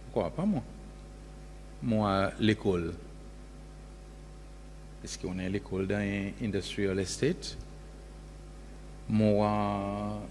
Pourquoi pas moi? Moi, l'école. Est-ce qu'on a l'école dans Industrial Estate? Moi,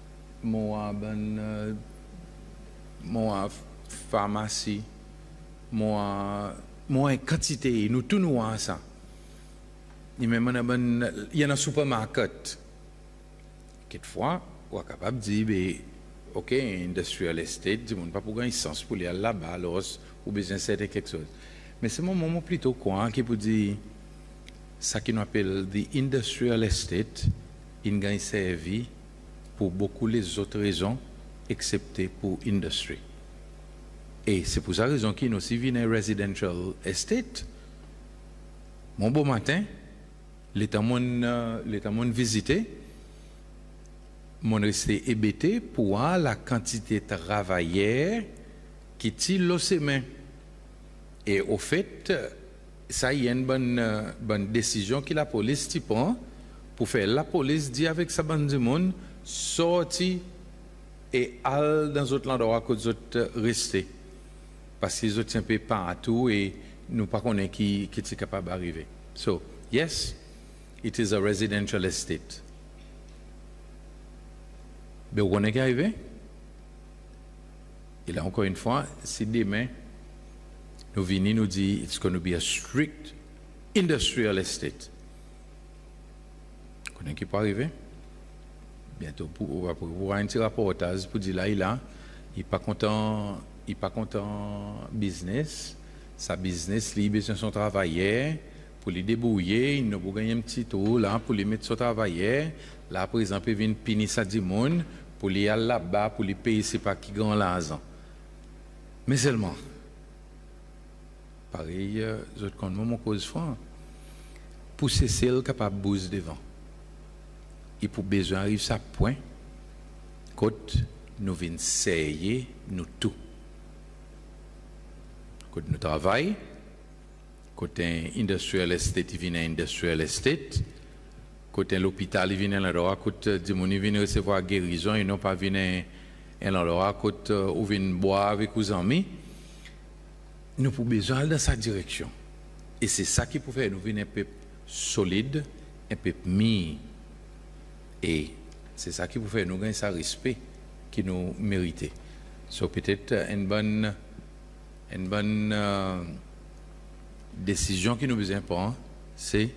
pharmacie. Moi, quantité, nous tout nous avons ça. Il y a un supermarché. Quelquefois, on est capable de dire, OK, Industrial Estate, on ne pas pour gagner sens pour aller là-bas, ou besoin de quelque chose. Mais c'est mon moment plutôt quoi qui peut dire ça qui nous appelle the Industrial Estate, il gagne servi pour beaucoup les autres raisons, excepté pour industrie. Et c'est pour cette raison qu'il nous aussi vient un residential estate. Mon beau matin, l'état mon visité, mon resté hébété pour voir la quantité de travailleurs qui tirent l'océan. Et au fait, ça y a une bonne décision que la police prend pour faire la police dit avec sa bande de monde sortir et aller dans d'autres endroits que les autres rester. Parce qu'ils ont un peu partout et nous ne connaissons pas qui est capable d'arriver. So, yes, it is a residential estate. Mais vous connaissez qui arrive? Et là, encore une fois, si demain, nous venons nous dire it's going to be a strict industrial estate. Vous connaissez qui peut arriver? Bientôt, on va voir un petit reportage pour dire là, il n'est pas content business. Sa business, il a besoin de son travailleur pour les débrouiller. Il n'a pas gagné un petit tour là pour les mettre son travailleur. Là, par exemple, il vient punir ça du monde pour les aller là-bas, pour les payer, c'est pas qui gagne l'argent. Mais seulement, pareil, les autres comptes, mon cause fois, pour ces celles capables de bouger devant. Et pour besoin arrive ça point, quand nous venons essayer nous tout. Quand nous travaillons, quand un industrial estate, il vient à industrial estate, quand un hôpital, il vient à l'endroit, quand des gens viennent recevoir guérison, ils n'ont pas venu à l'endroit, quand ils viennent boire avec les amis, nous avons besoin dans sa direction. Et c'est ça qui peut faire nous venir un peu solide, un peu mis. Et c'est ça qui peut faire nous gagner ce respect qui nous mérite. So peut-être une bonne décision qui nous besoin prendre, c'est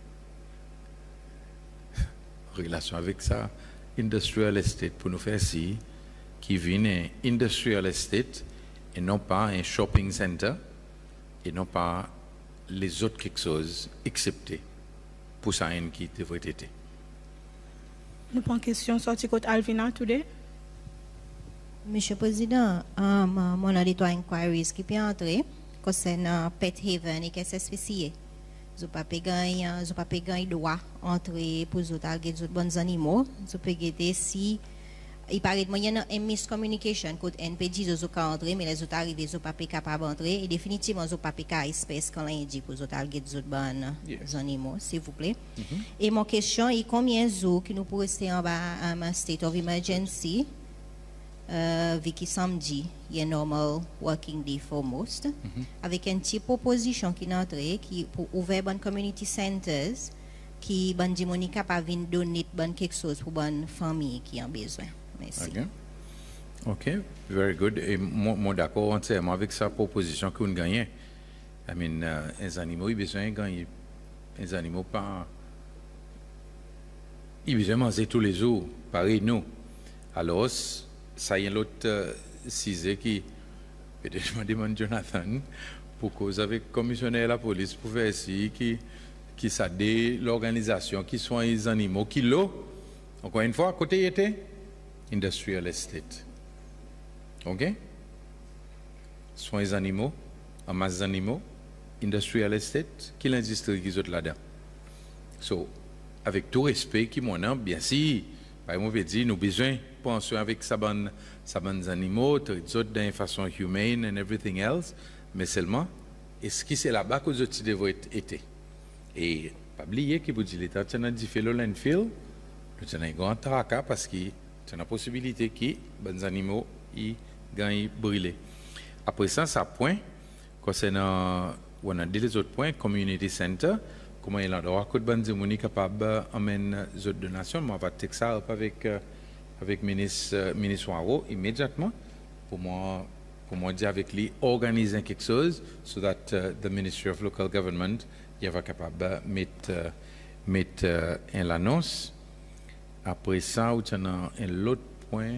relation avec ça, industrial estate pour nous faire ci, qui vient un industrial estate et non pas un shopping center et non pas les autres quelque chose excepté pour ça qui devrait être. Nous prenons question sortie côté Alvina today. Monsieur le Président, mon auditoire inquiries qui peut entrer concernant Pet Haven et qu'est-ce spécial. Je ne peux pas gagner droit entrer pour les autres bons animaux. Je peux gagner si il paraît qu'il y a une miscommunication quand NPD je peux entrer mais les autres arrivent je ne peux pas capable d'entrer et définitivement je ne peux pas espèce quand on dit pour les autres bons animaux s'il vous plaît. Et mon question est combien de jours qui nous pourrons rester en bas à un state of emergency? Vu que samedi, il y a un normal working day for most, avec une petite proposition qui est entrée, qui pour ouvrir des community centers, qui ban di moni capable de donner quelque chose pour bonne famille qui en besoin. Merci. OK, very good. Et moi d'accord entièrement avec sa proposition qu'on gagne. I mean, les animaux, ils ont besoin de gagner. Les animaux, pas. Ils ont besoin de manger tous les jours, pareil nous. Alors, ça y est l'autre cisé qui, peut-être je me demande Jonathan, pour cause avec le commissionnaire de la police, pour faire ici, qui s'aide l'organisation, qui soigne les animaux, qui l'ont, encore une fois, à côté était Industrial Estate. OK? Soins les animaux, amasse les animaux, Industrial Estate, qui l'industrie qui est là-dedans. So, avec tout respect qui m'en a, bien sûr, par exemple, nous avons besoin de penser avec sa bande animaux, d'une façon humaine and everything else, mais seulement, est-ce que c'est là-bas que vous devez être? Et pas oublier que vous dites, l'État a dit, fait le landfill, nous avons un grand tracas parce que c'est une possibilité que les animaux ils gagnent brûler. Après ça, ça point, concernant on a dit les autres points, community center, comment il a droit que de gens capable d'amener les autres donations. Moi, je vais texter ça avec avec ministre Waro immédiatement pour moi dire avec lui organiser quelque chose so that the Ministry of Local Government il va capable de mettre une annonce. Après ça, on a un autre point.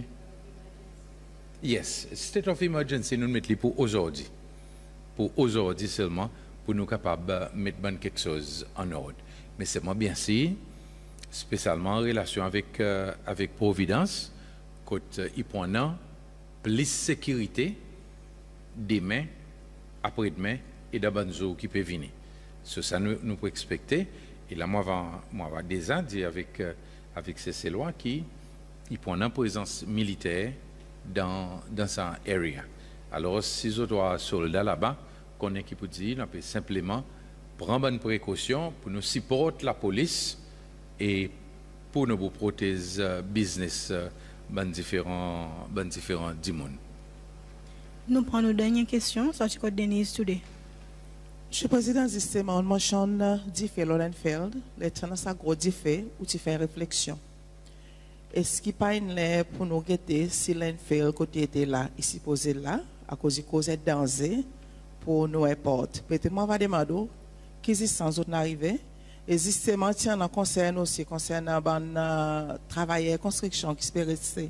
Yes, state of emergency nous mettons pour aujourd'hui. Pour aujourd'hui seulement, pour nous capables de mettre quelque chose en ordre. Mais c'est moi bien sûr, spécialement en relation avec Providence, côté il prend plus sécurité demain, après-demain et d'abord qui peut venir. C'est ça nous pouvons expecter. Et là, moi, va déjà dire avec ces lois qui il prend une présence militaire dans sa area. Alors, si je dois soldats là-bas, qu'on est qui peut dire, on peut simplement prendre bonne précaution pour nous supporter la police et pour nous protéger business dans différents domaines. Nous prenons une dernière question, sorti code Denise today. Monsieur le Président, justement, on mentionne Diffé Lorenfeld, les temps ça gros Diffé, où tu fais réflexion. Est-ce qu'il n'y a pas une lettre pour nous guetter si Lorenfeld côté était là, ici posé là, à cause de danger pour nous importer? Peut-être moi va demander qui est sans autre arrivé. Et justement, tiens, on concerne aussi concernant les travailleurs construction qui se rester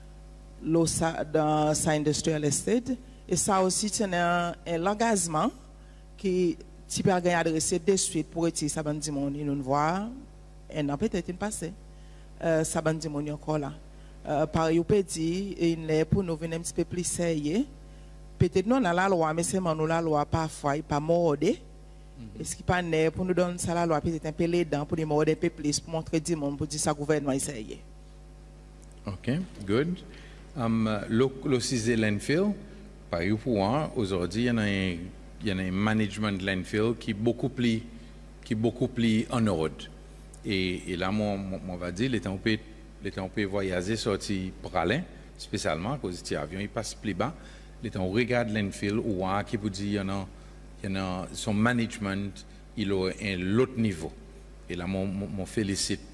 dans sa industrial estate. Et ça aussi, c'est un engagement qui tu peux adresser de suite pour retirer ça bandi mon nous voir et non peut-être une passé ça bandi mon encore là par you peut dire il est pour nous venir un petit peu plus sérieux peut-être non dans la loi mais c'est nous la loi parfois il pas mordé est-ce qu'il pas né pour nous donner ça la loi peut-être un peu les dents pour nous morder un peu plus pour montrer du monde pour dire ça gouvernement sérieux. OK, good. Le 6 landfill par you pour aujourd'hui il y a un management de landfill qui est beaucoup plus en ordre. Et là, on va dire, les temps on peut voyager sortir Pralin, spécialement, parce que l'avion il passe plus bas. Les temps on regarde landfill ou qui peut dire, il y a son management, il a un autre niveau. Et là, on félicite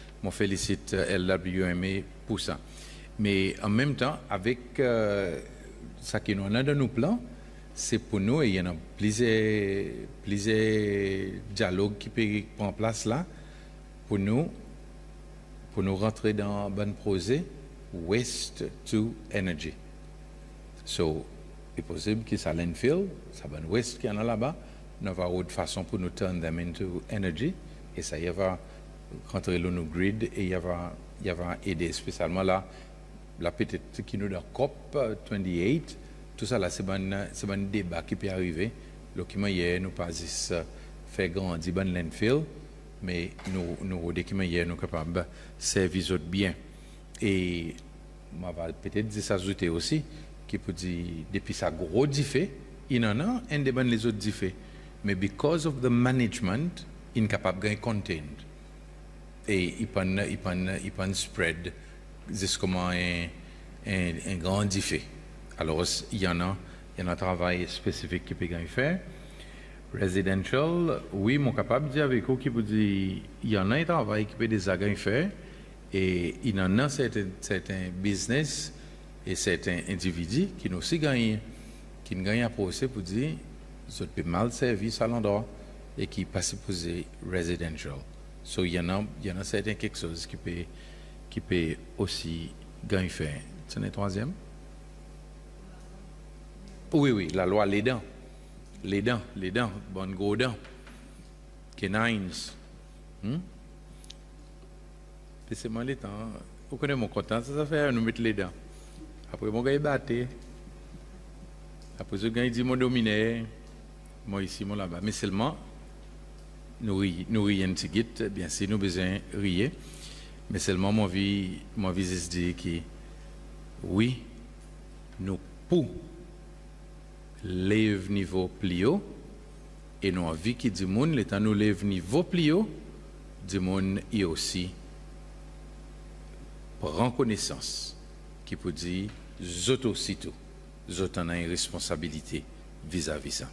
LWMA pour ça. Mais en même temps, avec ça qui nous a dans nos plans, c'est pour nous, et il y en a plusieurs dialogues qui peuvent prendre place là, pour nous rentrer dans un bon projet, Waste to Energy. So, c'est possible que ça landfill, ça bon waste qui en a là-bas, nous avons une façon pour nous turn them into energy, et ça y va rentrer dans nos grid, et il va aider spécialement là, la petite qui nous donne COP28, tout ça là, c'est un débat qui peut arriver. Le document hier, nous pas juste faire grandir le landfill, mais nous document hier, nous capables de servir bien. Et moi, peut-être dire ça ajouter aussi, qui peut dire, depuis ça gros diffé, il y en a un des les autres diffé. Mais because of the management, il est capable de gagner content. Et il peut spread jusqu'à un grand diffé. Alors, il y en a un travail spécifique qui peut faire. Residential, oui, mon capable de dire avec vous qui peut dire, il y en a un travail qui peut déjà faire. Et il y en a certains business et certains individus qui nous aussi gagnent, qui gagnent à procès pour dire, ils ont mal service à l'endroit et qui passent pour residential. So, il y en a certains quelque chose qui peut aussi gagner faire. C'est le troisième? Oui, la loi, les dents, bonnes gros dents, canines. C'est moi les temps. Vous connaissez mon content, ça fait nous mettre les dents. Après, mon gars est batté. Après, je gagne dit mon dominé. Moi ici, moi là-bas. Mais seulement, nous rions un petit guide, bien sûr, nous besoin de rire. Mais seulement, mon vie se dit que oui, nous pouvons lève niveau plus haut et nous avons vu que du monde, le temps nous lève niveau plus haut, du monde y aussi prend connaissance qui peut dire aussitôt autres en ont une responsabilité vis-à-vis ça.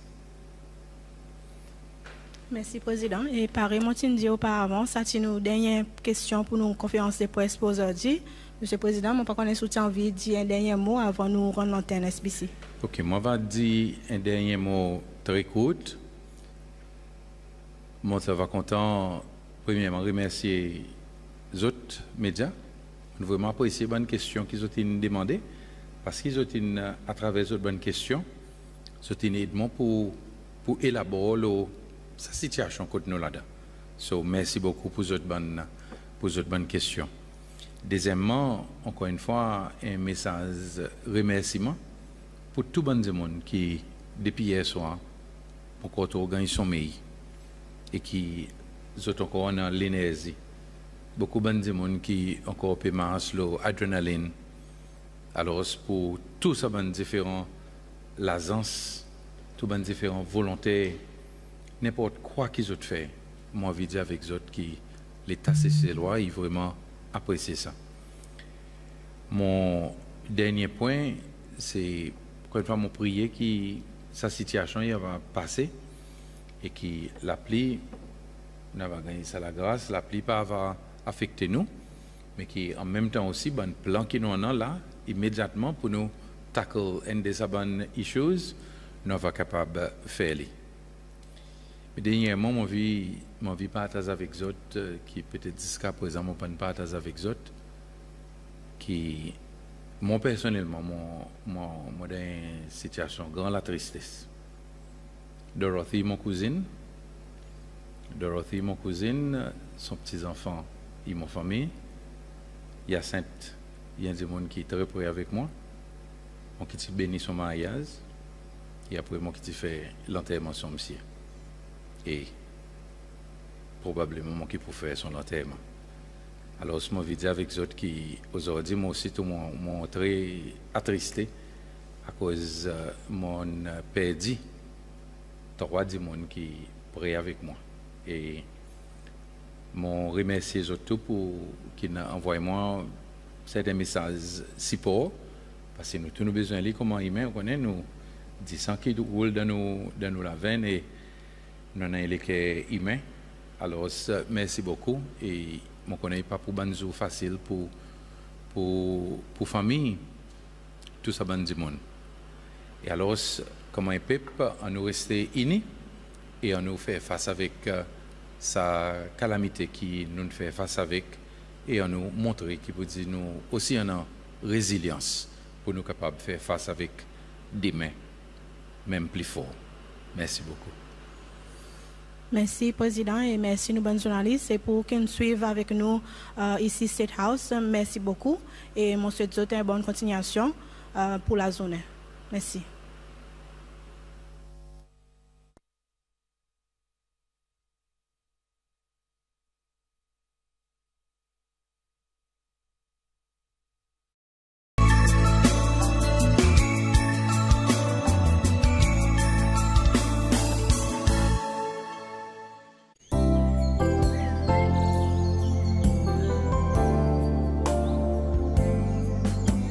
Merci, Président. Et pareil, moi, je dit auparavant, ça c'est une dernière question pour nous conférence de presse pour aujourd'hui. Monsieur le Président, je ne sais pas si envie de dire un dernier mot avant de nous rendre l'antenne SBC. Ok, moi, je vais dire un dernier mot très court. Moi, je vais content, premièrement, remercier les autres médias. Nous vraiment apprécier les bonnes questions qu'ils ont demandées, parce qu'ils ont, à travers les bonnes questions, ils ont aidé pour élaborer sa situation contre nous là-dedans. So, merci beaucoup pour votre bonne question. Deuxièmement, encore une fois, un message remerciement pour tout le monde qui, depuis hier soir, encore organisé son pays et qui sont encore dans l'énergie. Beaucoup de monde qui encore peu marche l'adrénaline. Alors, pour tous ces différents l'agence, tous les différents volontaires, n'importe quoi qu'ils ont fait, moi, je veux dire avec les autres qui l'État c'est loi, ils vraiment apprécié ça. Mon dernier point, c'est encore une fois mon prier que sa situation va passer et que la pluie, on va gagner ça la grâce, la pluie pas va affecter nous, mais qui en même temps aussi, bon plan qui nous en a là, immédiatement pour nous tackle une des bonnes issues, nous va capable de faire. Mais dernièrement, mon vie partage avec les autres, qui peut-être jusqu'à présent, mon pas partage avec les autres, qui, moi personnellement, moi dans une situation grande la tristesse. Dorothy, mon cousine, son petit-enfant et mon famille, Hyacinthe, il y a des gens qui est très près avec moi, mon qui bénit son mariage, et après moi qui fait l'enterrement son monsieur. Et probablement moi qui pour faire son enterrement. Alors, je m'en dire avec les autres qui, aujourd'hui, moi aussi, tout m'ont très attristé à cause de mon perdu 3 du monde qui prêt avec moi. Et m'ont remercié les autres pour qu'ils envoient moi certains messages support, parce que nous tous nous besoin de comment humain, on connaît, nous, 10 ans qui roulent dans nous la veine et nous avons les cœurs humains. Alors, merci beaucoup. Et je ne connais pas pour banzou facile pour famille, tout ça ban du monde. Et alors, comme un peuple, on nous rester unis et on nous fait face avec sa calamité qui nous fait face avec et on nous montrer qu'il peut dire nous aussi on a résilience pour nous capables de faire face avec des mains, même plus fort. Merci beaucoup. Merci, Président, et merci, nous, bonnes journalistes. Et pour qu'ils nous suivent avec nous ici, State House, merci beaucoup. Et je vous souhaite une bonne continuation pour la zone. Merci.